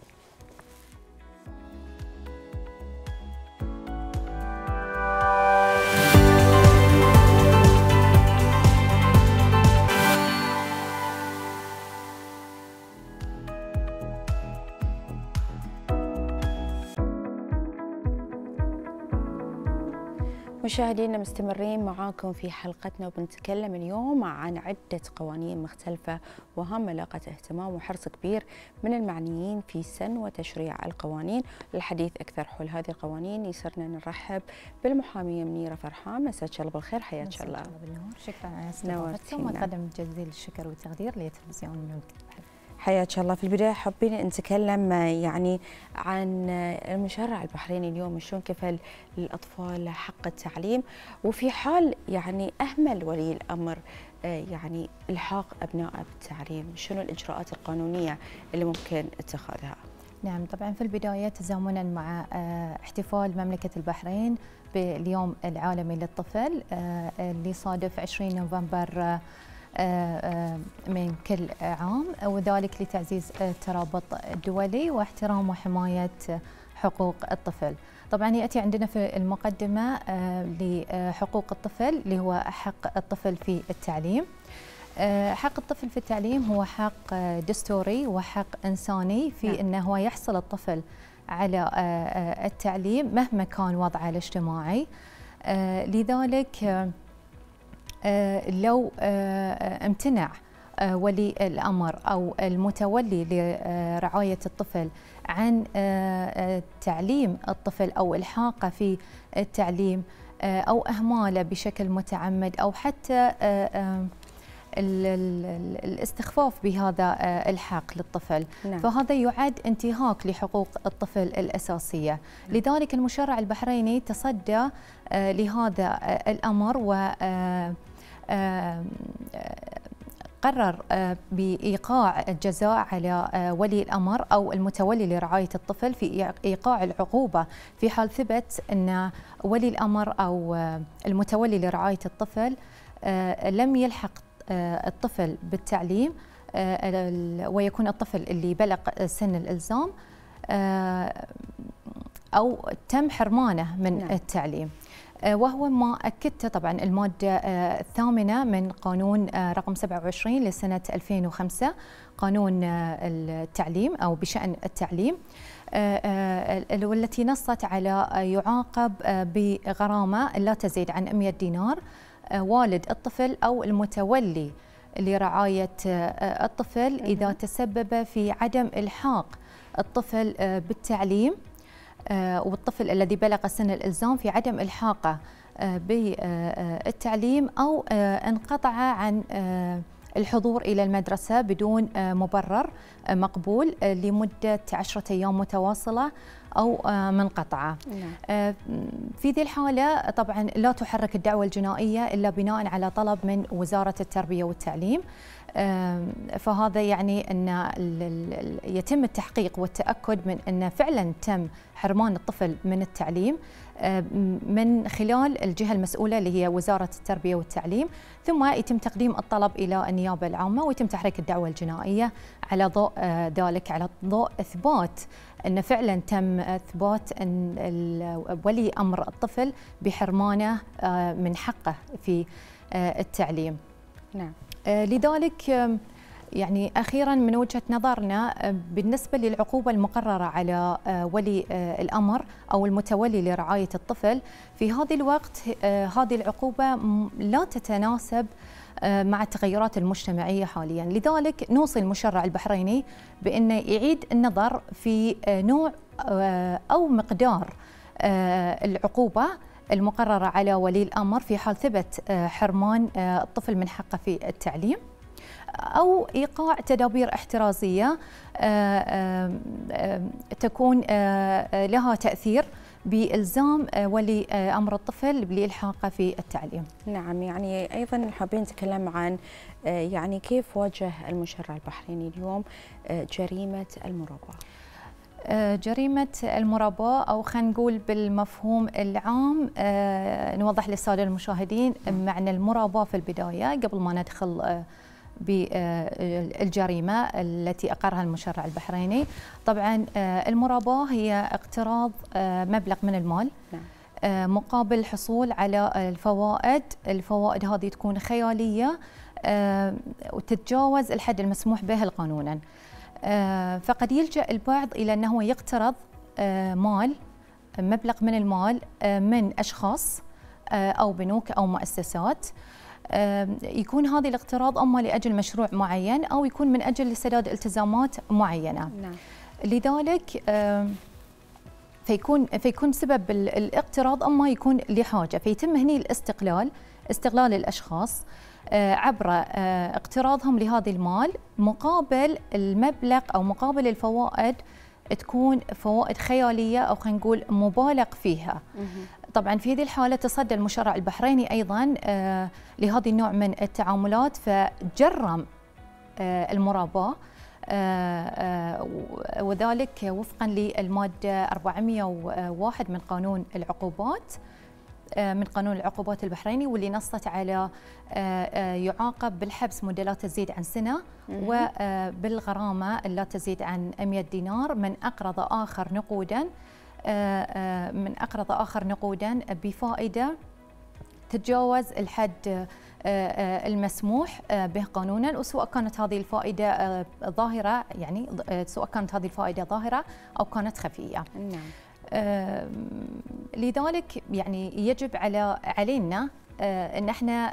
S1: مشاهدينا مستمرين معاكم في حلقتنا، وبنتكلم اليوم عن عدة قوانين مختلفة وهامة لاقت اهتمام وحرص كبير من المعنيين في سن وتشريع القوانين. للحديث أكثر حول هذه القوانين يسرنا نرحب بالمحامية منيرة فرحان. مساك الله بالخير، حياك الله.
S5: شكرا على استضافتكم، وأقدم جزيل الشكر والتقدير لتلفزيون المملكة البحرية.
S1: حياك الله. في البداية حابين نتكلم يعني عن المشرع البحريني اليوم، شلون كفل للأطفال حق التعليم، وفي حال يعني أهمل ولي الأمر يعني إلحاق أبنائه بالتعليم، شنو الإجراءات القانونية اللي ممكن اتخاذها؟
S5: نعم، طبعا في البداية تزامنا مع احتفال مملكة البحرين باليوم العالمي للطفل اللي صادف 20 نوفمبر من كل عام، وذلك لتعزيز الترابط الدولي واحترام وحماية حقوق الطفل. طبعا يأتي عندنا في المقدمة لحقوق الطفل اللي هو حق الطفل في التعليم. حق الطفل في التعليم هو حق دستوري وحق إنساني في أنه هو يحصل الطفل على التعليم مهما كان وضعه الاجتماعي. لذلك لو امتنع ولي الأمر أو المتولي لرعاية الطفل عن تعليم الطفل أو إلحاقه في التعليم أو إهماله بشكل متعمد أو حتى الاستخفاف بهذا الحق للطفل. نعم. فهذا يعد انتهاك لحقوق الطفل الأساسية. لذلك المشرع البحريني تصدى لهذا الأمر و قرر بإيقاع الجزاء على ولي الأمر أو المتولي لرعاية الطفل في إيقاع العقوبة في حال ثبت أن ولي الأمر أو المتولي لرعاية الطفل لم يلحق الطفل بالتعليم ويكون الطفل اللي بلغ سن الإلزام أو تم حرمانه من التعليم. وهو ما أكدته طبعا المادة الثامنة من قانون رقم 27 لسنة 2005 قانون التعليم أو بشأن التعليم، والتي نصت على يعاقب بغرامة لا تزيد عن 100 دينار والد الطفل أو المتولي لرعاية الطفل إذا تسبب في عدم إلحاق الطفل بالتعليم والطفل الذي بلغ سن الإلزام في عدم إلحاقه بالتعليم أو انقطع عن الحضور إلى المدرسة بدون مبرر مقبول لمدة 10 أيام متواصلة أو منقطعة. في ذي الحالة طبعا لا تحرك الدعوة الجنائية إلا بناء على طلب من وزارة التربية والتعليم. فهذا يعني أن يتم التحقيق والتأكد من أن فعلا تم حرمان الطفل من التعليم من خلال الجهة المسؤولة اللي هي وزارة التربية والتعليم، ثم يتم تقديم الطلب إلى النيابة العامة ويتم تحريك الدعوة الجنائية على ضوء ذلك، على ضوء إثبات أن فعلا تم إثبات أن ولي أمر الطفل بحرمانه من حقه في التعليم.
S1: نعم.
S5: لذلك يعني أخيراً من وجهة نظرنا بالنسبة للعقوبة المقررة على ولي الأمر أو المتولي لرعاية الطفل في هذا الوقت، هذه العقوبة لا تتناسب مع التغيرات المجتمعية حالياً. لذلك نوصي المشرع البحريني بأنه يعيد النظر في نوع أو مقدار العقوبة المقررة على ولي الأمر في حال ثبت حرمان الطفل من حقه في التعليم، أو إيقاع تدابير احترازية تكون لها تأثير بإلزام ولي أمر الطفل بإلحاقه في التعليم.
S1: نعم، يعني أيضا حابين نتكلم عن يعني كيف واجه المشرع البحريني اليوم جريمة المراباة.
S5: جريمة المراباة أو خلينا نقول بالمفهوم العام، نوضح للسادة المشاهدين معنى المراباة في البداية قبل ما ندخل بالجريمة التي أقرها المشرع البحريني. طبعا المراباة هي اقتراض مبلغ من المال مقابل الحصول على الفوائد. الفوائد هذه تكون خيالية وتتجاوز الحد المسموح به قانونا. فقد يلجأ البعض إلى أنه يقترض مبلغ من المال من أشخاص أو بنوك أو مؤسسات. يكون هذا الاقتراض أما لأجل مشروع معين أو يكون من أجل سداد التزامات معينة. نعم. لذلك فيكون سبب الاقتراض أما يكون لحاجة، فيتم هني استغلال الأشخاص عبر اقتراضهم لهذا المال مقابل المبلغ أو مقابل الفوائد تكون فوائد خيالية أو خلينا نقول مبالغ فيها. طبعا في هذه الحالة تصدى المشرع البحريني أيضا لهذا النوع من التعاملات، فجرم المراباة وذلك وفقا للمادة 401 من قانون العقوبات البحريني، واللي نصت على يعاقب بالحبس مدة لا تزيد عن سنة وبالغرامة لا تزيد عن 100 دينار من أقرض آخر نقودا بفائدة تتجاوز الحد المسموح به قانونا، وسواء كانت هذه الفائدة ظاهرة، يعني سواء كانت هذه الفائدة ظاهرة أو كانت خفية. نعم. لذلك يعني يجب علينا ان احنا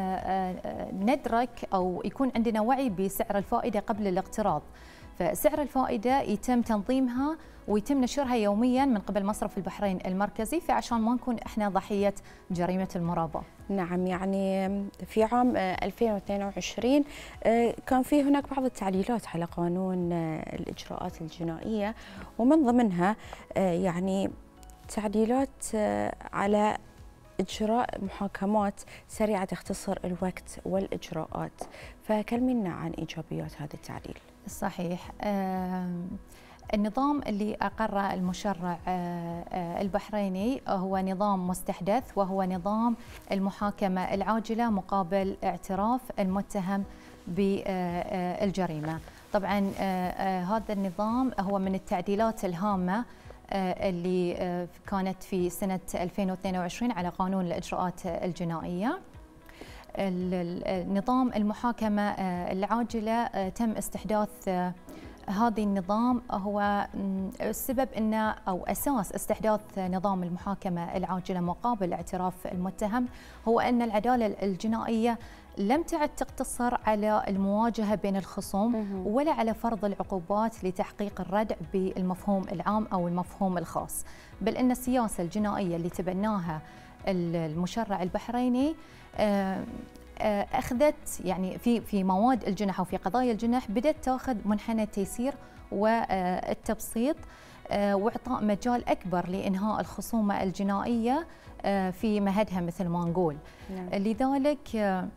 S5: ندرك او يكون عندنا وعي بسعر الفائده قبل الاقتراض. فسعر الفائده يتم تنظيمها ويتم نشرها يوميا من قبل مصرف البحرين المركزي، فعشان ما نكون احنا ضحيه جريمه المرابطه.
S1: نعم، يعني في عام 2022 كان في هناك بعض التعديلات على قانون الإجراءات الجنائية، ومن ضمنها يعني تعديلات على إجراء محاكمات سريعة تختصر الوقت والإجراءات، فكلمينا عن إيجابيات هذا التعديل.
S5: صحيح. النظام اللي أقره المشرع البحريني هو نظام مستحدث، وهو نظام المحاكمة العاجلة مقابل اعتراف المتهم بالجريمة. طبعا هذا النظام هو من التعديلات الهامة اللي كانت في سنة 2022 على قانون الإجراءات الجنائية. نظام المحاكمة العاجلة تم استحداث هذا النظام، هو السبب انه او اساس استحداث نظام المحاكمه العاجله مقابل اعتراف المتهم هو ان العداله الجنائيه لم تعد تقتصر على المواجهه بين الخصوم ولا على فرض العقوبات لتحقيق الردع بالمفهوم العام او المفهوم الخاص، بل ان السياسه الجنائيه اللي تبناها المشرع البحريني أخذت يعني في مواد الجنح وفي قضايا الجنح بدأت تأخذ منحنى التيسير والتبسيط وإعطاء مجال أكبر لإنهاء الخصومة الجنائية في مهدها مثل ما نقول. لذلك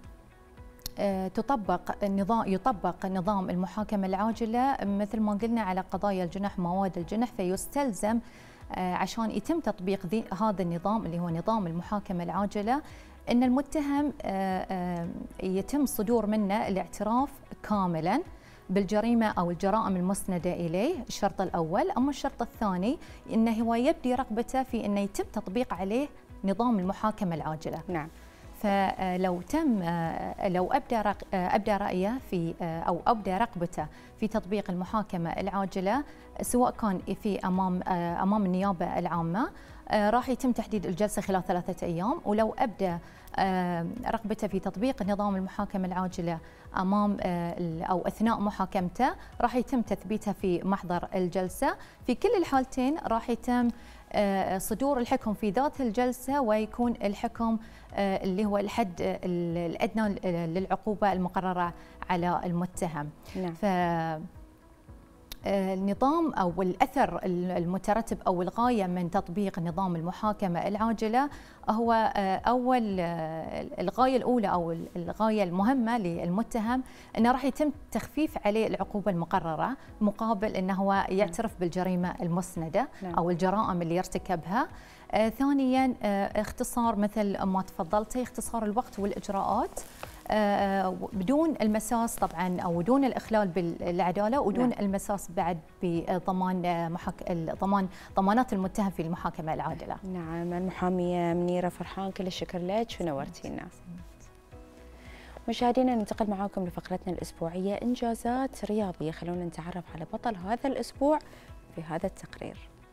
S5: يطبق نظام المحاكمة العاجلة مثل ما قلنا على قضايا الجنح مواد الجنح، فيستلزم عشان يتم تطبيق هذا النظام اللي هو نظام المحاكمة العاجلة أن المتهم يتم صدور منه الاعتراف كاملاً بالجريمة أو الجرائم المسندة إليه، الشرط الأول. أما الشرط الثاني أنه هو يبدي رغبته في أنه يتم تطبيق عليه نظام المحاكمة العاجلة.
S1: نعم.
S5: فلو تم لو أبدى رأيه في أو أبدى رغبته في تطبيق المحاكمة العاجلة سواء كان في أمام النيابة العامة راح يتم تحديد الجلسة خلال 3 أيام، ولو أبدى رغبته في تطبيق نظام المحاكمة العاجلة أمام أو أثناء محاكمته راح يتم تثبيتها في محضر الجلسة. في كل الحالتين راح يتم صدور الحكم في ذات الجلسة، ويكون الحكم اللي هو الحد الأدنى للعقوبة المقررة على المتهم.
S1: نعم.
S5: النظام أو الأثر المترتب أو الغاية من تطبيق نظام المحاكمة العاجلة هو الغاية الأولى أو الغاية المهمة للمتهم أنه راح يتم تخفيف عليه العقوبة المقررة مقابل أنه هو يعترف بالجريمة المسندة أو الجرائم اللي يرتكبها. ثانيا اختصار مثل ما تفضلتي، اختصار الوقت والإجراءات بدون المساس طبعا او بدون الاخلال بالعداله ودون المساس بعد بضمان ضمانات المتهم في المحاكمه العادله.
S1: نعم، المحاميه منيره فرحان كل الشكر لك ونورتينا. مشاهدينا ننتقل معاكم لفقرتنا الاسبوعيه انجازات رياضيه، خلونا نتعرف على بطل هذا الاسبوع في هذا التقرير.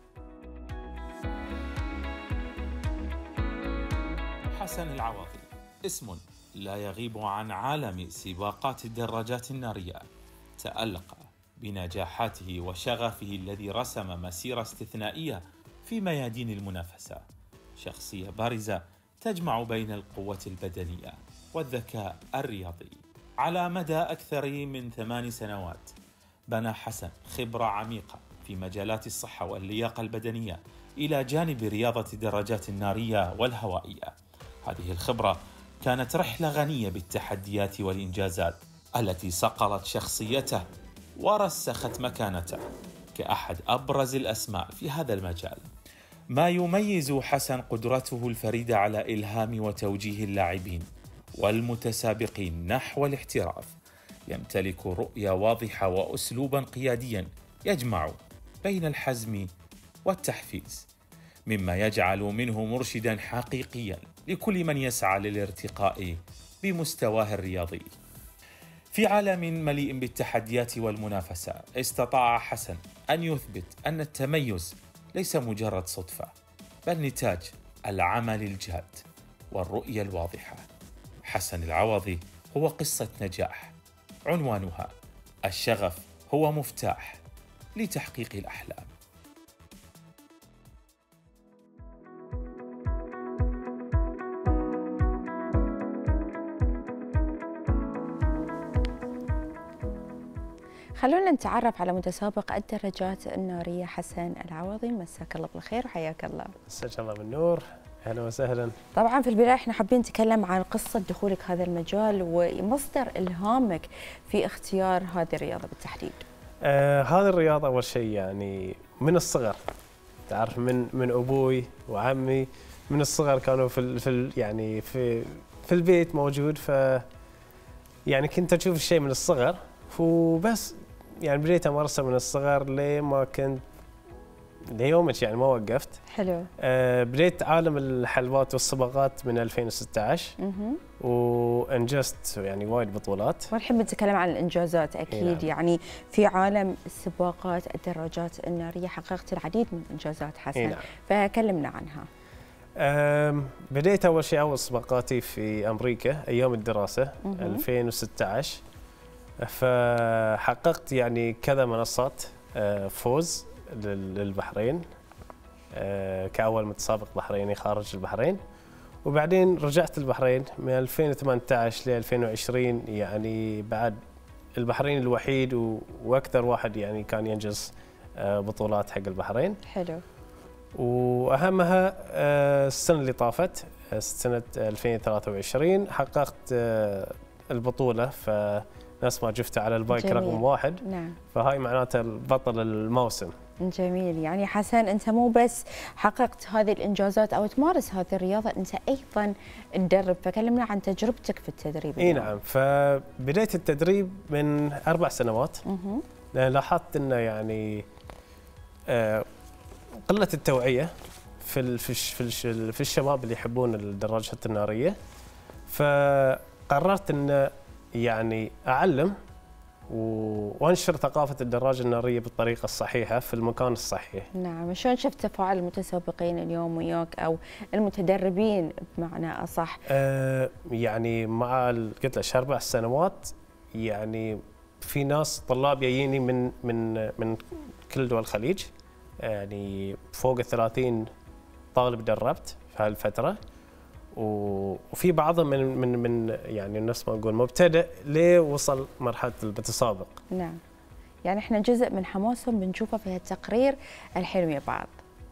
S6: حسن العوضي اسم لا يغيب عن عالم سباقات الدراجات النارية، تألق بنجاحاته وشغفه الذي رسم مسيرة استثنائية في ميادين المنافسة. شخصية بارزة تجمع بين القوة البدنية والذكاء الرياضي. على مدى أكثر من 8 سنوات بنى حسن خبرة عميقة في مجالات الصحة واللياقة البدنية إلى جانب رياضة الدراجات النارية والهوائية. هذه الخبرة كانت رحلة غنية بالتحديات والإنجازات التي صقلت شخصيته ورسخت مكانته كأحد أبرز الأسماء في هذا المجال. ما يميز حسن قدرته الفريدة على إلهام وتوجيه اللاعبين والمتسابقين نحو الاحتراف. يمتلك رؤية واضحة وأسلوبا قياديا يجمع بين الحزم والتحفيز، مما يجعل منه مرشدا حقيقيا لكل من يسعى للارتقاء بمستواه الرياضي. في عالم مليء بالتحديات والمنافسة استطاع حسن أن يثبت أن التميز ليس مجرد صدفة، بل نتاج العمل الجاد والرؤية الواضحة. حسن العوضي هو قصة نجاح، عنوانها الشغف هو مفتاح لتحقيق الأحلام.
S1: خلونا نتعرف على متسابق الدراجات النارية حسن العوضي. مساك الله بالخير وحياك الله.
S7: مساك الله بالنور، اهلا وسهلا.
S1: طبعا في البداية احنا حابين نتكلم عن قصة دخولك هذا المجال ومصدر الهامك في اختيار هذه الرياضة بالتحديد.
S7: هذه الرياضة أول شيء يعني من الصغر، تعرف من أبوي وعمي من الصغر كانوا في البيت موجود، ف يعني كنت أشوف الشيء من الصغر وبس، يعني بديت أمارسه من الصغر لما كنت ليومك يعني ما وقفت.
S1: حلو.
S7: بديت عالم الحلبات والسباقات من 2016 وانجزت يعني وايد بطولات.
S1: والحين بنتكلم عن الانجازات اكيد. يعني في عالم السباقات الدراجات الناريه حققت العديد من الانجازات حسن. فكلمنا عنها.
S7: بديت اول شيء اول سباقاتي في امريكا ايام الدراسه 2016، فحققت يعني كذا منصات فوز للبحرين كأول متسابق بحريني خارج البحرين. وبعدين رجعت البحرين من 2018 ل 2020، يعني بعد البحرين الوحيد واكثر واحد يعني كان ينجز بطولات حق البحرين.
S1: حلو.
S7: واهمها السنه اللي طافت سنه 2023 حققت البطوله، فناس ما جفته على البايك رقم 1.
S1: نعم.
S7: فهاي معناتها البطل الموسم.
S1: جميل. يعني حسن انت مو بس حققت هذه الانجازات او تمارس هذه الرياضه، انت ايضا تدرب، فكلمنا عن تجربتك في التدريب.
S7: اي نعم، فبديت التدريب من 4 سنوات. لأن لاحظت انه يعني قله التوعيه في الشباب اللي يحبون الدراجات الناريه، فقررت ان يعني اعلم وانشر ثقافه الدراجه الناريه بالطريقه الصحيحه في المكان الصحيح.
S1: نعم. شلون شفت تفاعل المتسابقين اليوم وياك او المتدربين بمعنى اصح؟
S7: يعني مع قلت لك 4 سنوات يعني في ناس طلاب جاييني من كل دول الخليج، يعني فوق 30 طالب دربت في هالفتره، وفي بعضهم من يعني نفس ما نقول مبتدئ ليه وصل مرحله المتسابق.
S1: نعم. يعني احنا جزء من حماسهم بنشوفه في هالتقرير الحلو يا بعض.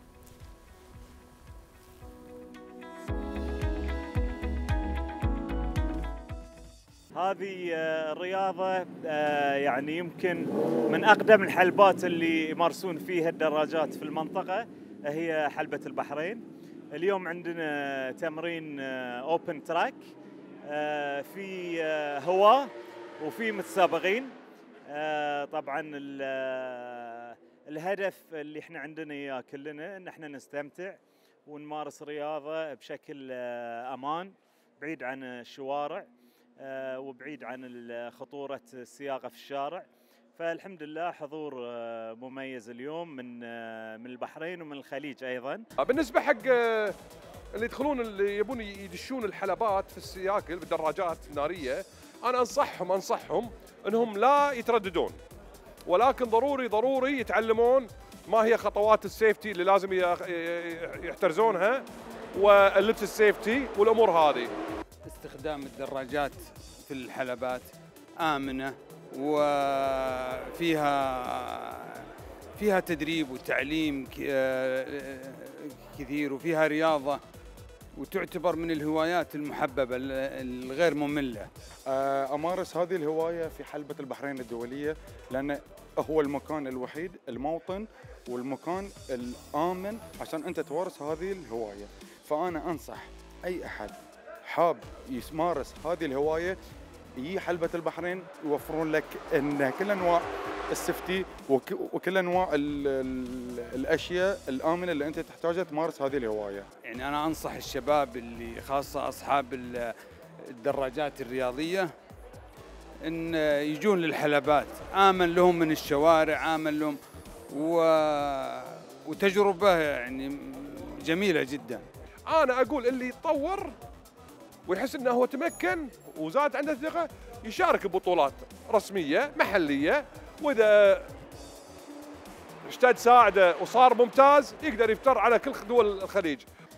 S8: هذه الرياضة يعني يمكن من أقدم الحلبات اللي يمارسون فيها الدراجات في المنطقة، هي حلبة البحرين. اليوم عندنا تمرين اوبن تراك، في هواة وفي متسابقين. طبعا الهدف اللي احنا عندنا اياه كلنا ان احنا نستمتع ونمارس رياضة بشكل امان، بعيد عن الشوارع وبعيد عن خطورة السياقة في الشارع. فالحمد لله حضور مميز اليوم من البحرين ومن الخليج ايضا.
S9: بالنسبه حق اللي يدخلون اللي يبون يدشون الحلبات في السياكل بالدراجات الناريه، انا انصحهم انهم لا يترددون، ولكن ضروري يتعلمون ما هي خطوات السيفتي اللي لازم يحترزونها، واللبس السيفتي والامور هذه.
S10: استخدام الدراجات في الحلبات آمنة وفيها تدريب وتعليم كثير، وفيها رياضة، وتعتبر من الهوايات المحببة الغير مملة.
S11: أمارس هذه الهواية في حلبة البحرين الدولية، لأن هو المكان الوحيد، الموطن والمكان الآمن عشان أنت تمارس هذه الهواية. فأنا أنصح أي أحد حاب يمارس هذه الهواية يجي حلبة البحرين، يوفرون لك ان كل انواع السفتي وكل انواع الاشياء الامنه اللي انت تحتاجها تمارس هذه الهوايه.
S10: يعني انا انصح الشباب اللي خاصه اصحاب الدراجات الرياضيه ان يجون للحلبات، امن لهم من الشوارع، امن لهم وتجربه يعني جميله جدا.
S9: انا اقول اللي يتطور ويحس انه هو تمكن وزاد عنده ثقه، يشارك ببطولات رسميه محليه، واذا اشتد ساعده وصار ممتاز يقدر يفتر على كل دول الخليج.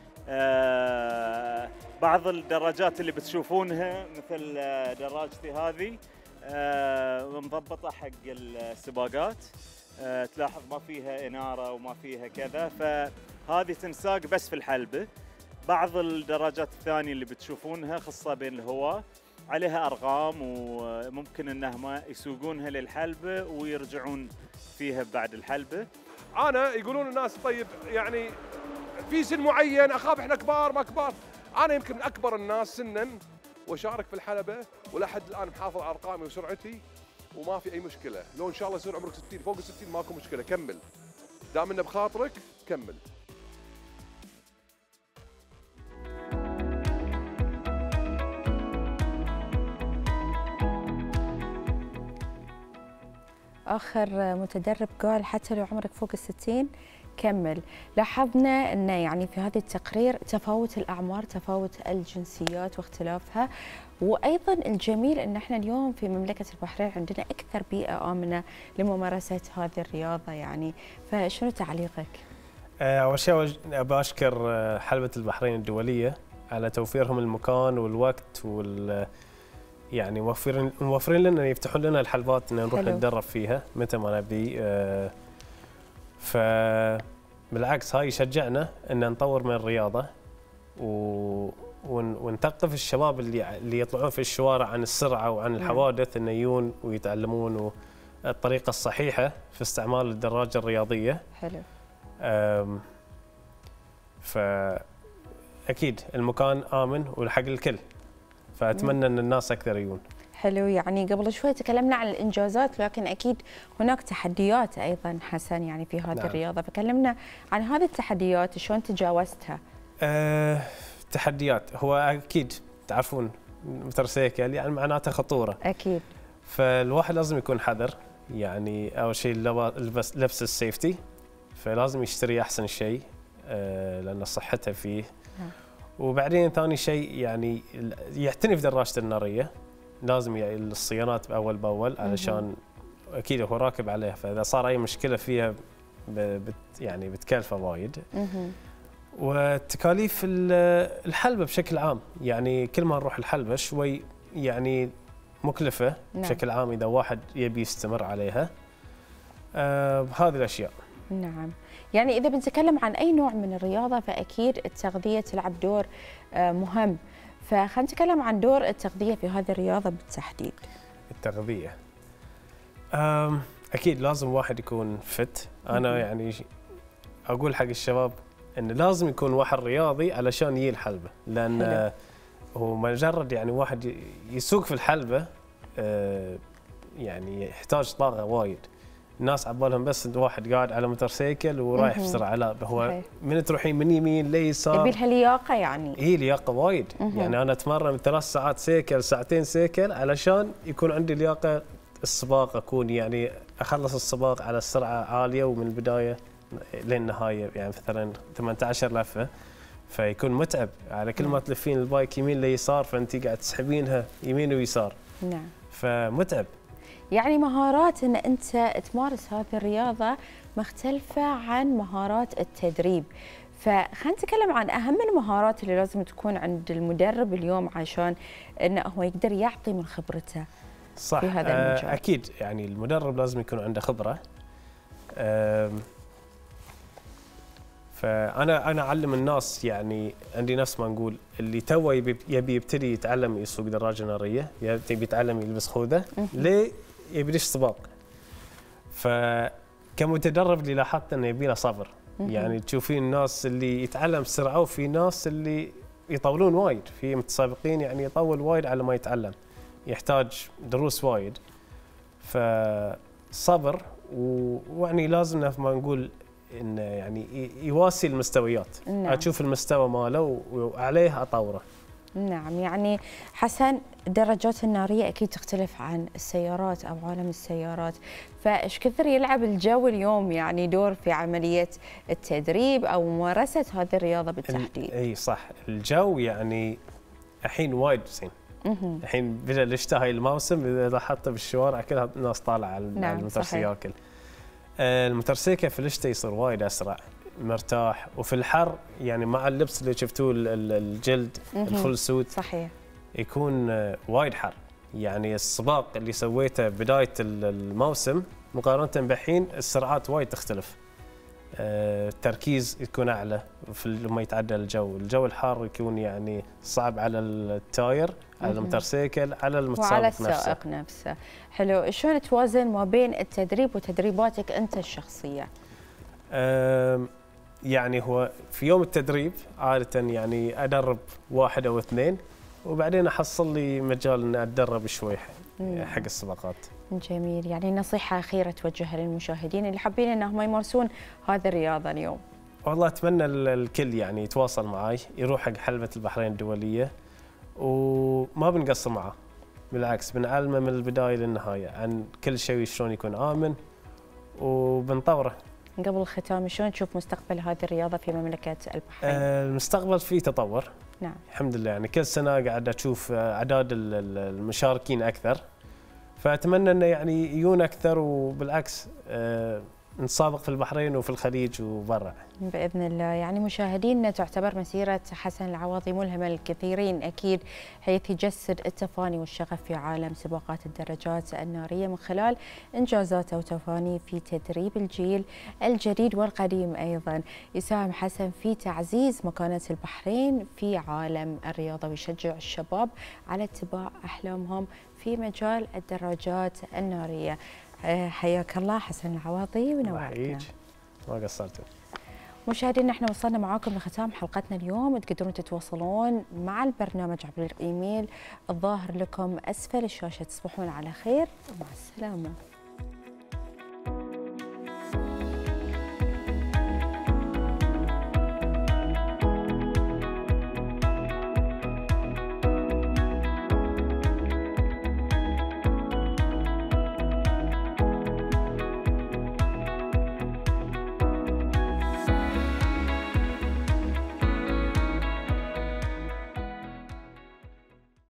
S8: بعض الدراجات اللي بتشوفونها مثل دراجتي هذه مضبطه حق السباقات، تلاحظ ما فيها اناره وما فيها كذا، فهذه تنساق بس في الحلبه. بعض الدراجات الثانيه اللي بتشوفونها خاصه بين الهواة عليها ارقام، وممكن انهم يسوقونها للحلبه ويرجعون فيها بعد الحلبه.
S9: انا يقولون الناس طيب يعني في سن معين اخاف احنا كبار ما كبار، انا يمكن من اكبر الناس سنا واشارك في الحلبه ولحد الان محافظ على ارقامي وسرعتي وما في اي مشكله. لو ان شاء الله يصير عمرك 60 فوق ال 60 ماكو مشكله، كمل دام انه بخاطرك كمل.
S1: آخر متدرب قال حتى لو عمرك فوق ال60 كمل. لاحظنا أن يعني في هذا التقرير تفاوت الأعمار، تفاوت الجنسيات واختلافها، وأيضا الجميل أن احنا اليوم في مملكة البحرين عندنا أكثر بيئة آمنة لممارسة هذه الرياضة يعني، فشنو تعليقك؟
S7: أول شيء أبى أشكر حلبة البحرين الدولية على توفيرهم المكان والوقت يعني موفرين لنا يفتحون لنا الحلبات ان نروح نتدرب فيها متى ما نبي. فبالعكس هاي يشجعنا ان نطور من الرياضه ونثقف الشباب اللي يطلعون في الشوارع عن السرعه وعن الحوادث انه يجون ويتعلمون الطريقه الصحيحه في استعمال الدراجه الرياضيه.
S1: حلو.
S7: فاكيد المكان امن وحق الكل، فأتمنى أن الناس أكثر يجون.
S1: حلو. يعني قبل شوي تكلمنا عن الإنجازات، لكن أكيد هناك تحديات أيضا حسن يعني في هذه الرياضة، فكلمنا عن هذه التحديات شلون تجاوزتها؟
S7: تحديات هو أكيد تعرفون موتورسيكل يعني معناته خطورة.
S1: أكيد.
S7: فالواحد لازم يكون حذر، يعني أول شيء لبس السيفتي، فلازم يشتري أحسن شيء لأن صحته فيه. وبعدين ثاني شيء يعني يعتني في دراجته الناريه، لازم الصيانات باول باول علشان اكيد هو راكب عليها، فاذا صار اي مشكله فيها يعني بتكلفه وايد. وتكاليف الحلبه بشكل عام، يعني كل ما نروح الحلبه شوي يعني مكلفه بشكل عام اذا واحد يبي يستمر عليها. هذه الاشياء.
S1: نعم. يعني إذا بنتكلم عن أي نوع من الرياضة فأكيد التغذية تلعب دور مهم، فخلينا نتكلم عن دور التغذية في هذه الرياضة بالتحديد.
S7: التغذية أكيد لازم واحد يكون فت. أنا يعني أقول حق الشباب إنه لازم يكون واحد رياضي علشان يجي الحلبة، لأن هو مجرد يعني واحد يسوق في الحلبة يعني يحتاج طاقة وايد. الناس عبالهم بس واحد قاعد على موتورسيكل ورايح بسرعه، لا هو من تروحين من يمين ليسار
S1: يبي لها لياقه يعني.
S7: هي لياقه وايد. يعني انا اتمرن من 3 ساعات سيكل، ساعتين سيكل علشان يكون عندي لياقه السباق، اكون يعني اخلص السباق على سرعه عاليه ومن البدايه للنهايه يعني مثلا 18 لفه، فيكون متعب على كل ما تلفين البايك يمين ليسار فانت قاعد تسحبينها يمين ويسار.
S1: نعم.
S7: فمتعب.
S1: يعني مهارات ان انت تمارس هذه الرياضه مختلفه عن مهارات التدريب، فخلينا نتكلم عن اهم المهارات اللي لازم تكون عند المدرب اليوم عشان انه هو يقدر يعطي من خبرته.
S7: صح.
S1: في هذا المجال.
S7: اكيد يعني المدرب لازم يكون عنده خبره. فانا اعلم الناس، يعني عندي نفس ما نقول اللي تو يبي يبتدي يتعلم يسوق دراجه ناريه، يبي يتعلم يلبس خوذه، ليه يبي ليش سباق. فكمتدرب اللي لاحظت انه يبي له صبر. يعني تشوفين الناس اللي يتعلم بسرعه وفي ناس اللي يطولون وايد، في متسابقين يعني يطول وايد على ما يتعلم، يحتاج دروس وايد. فصبر ويعني لازم ما نقول انه يعني يواسي المستويات.
S1: نعم.
S7: اشوف المستوى ماله وعليه اطوره.
S1: نعم. يعني حسن الدراجات الناريه اكيد تختلف عن السيارات او عالم السيارات، فايش كثر يلعب الجو اليوم يعني دور في عمليه التدريب او ممارسه هذه الرياضه بالتحديد؟
S7: اي صح، الجو يعني الحين وايد زين. الحين بدا الشتاء هاي الموسم، اذا لاحظت بالشوارع كلها الناس طالعه على الموتورسيكل. الموتورسيكل في الشتاء يصير وايد اسرع، مرتاح، وفي الحر يعني مع اللبس اللي شفتوه الجلد الفول سوت
S1: صحيح
S7: يكون وايد حر. يعني السباق اللي سويته بدايه الموسم مقارنه بحين السرعات وايد تختلف. التركيز يكون اعلى لما يتعدى الجو الحار يكون يعني صعب على التاير، على الموتورسيكل، على المتسابق
S1: وعلى
S7: نفسه.
S1: السائق نفسه. حلو، شلون توازن ما بين التدريب وتدريباتك انت الشخصيه؟
S7: يعني هو في يوم التدريب عاده يعني ادرب واحد او اثنين، وبعدين احصل لي مجال اني اتدرب شوي حق السباقات.
S1: جميل. يعني نصيحة أخيرة توجهها للمشاهدين اللي حابين أنهم يمارسون هذه الرياضة اليوم؟
S7: والله أتمنى الكل يعني يتواصل معي، يروح حق حلبة البحرين الدولية وما بنقصر معه، بالعكس بنعلمه من البداية للنهاية عن كل شيء شلون يكون آمن وبنطوره.
S1: قبل الختام، شلون تشوف مستقبل هذه الرياضة في مملكة البحرين؟
S7: المستقبل فيه تطور.
S1: نعم.
S7: الحمد لله، يعني كل سنة قاعد أشوف أعداد المشاركين أكثر، فأتمنى أنه يعني يجون أكثر، وبالعكس نتسابق في البحرين وفي الخليج وبرا
S1: بإذن الله. يعني مشاهدينا، تعتبر مسيرة حسن العواضي ملهمة للكثيرين أكيد، حيث يجسد التفاني والشغف في عالم سباقات الدراجات النارية من خلال إنجازاته وتفانيه في تدريب الجيل الجديد والقديم. أيضا يساهم حسن في تعزيز مكانة البحرين في عالم الرياضة، ويشجع الشباب على اتباع أحلامهم في مجال الدراجات النارية. حياك الله حسن العواضي ونورتنا.
S7: ما قصرتوا.
S1: مشاهدينا، احنا وصلنا معاكم لختام حلقتنا اليوم. تقدرون تتواصلون مع البرنامج عبر الايميل الظاهر لكم اسفل الشاشه. تصبحون على خير ومع السلامه.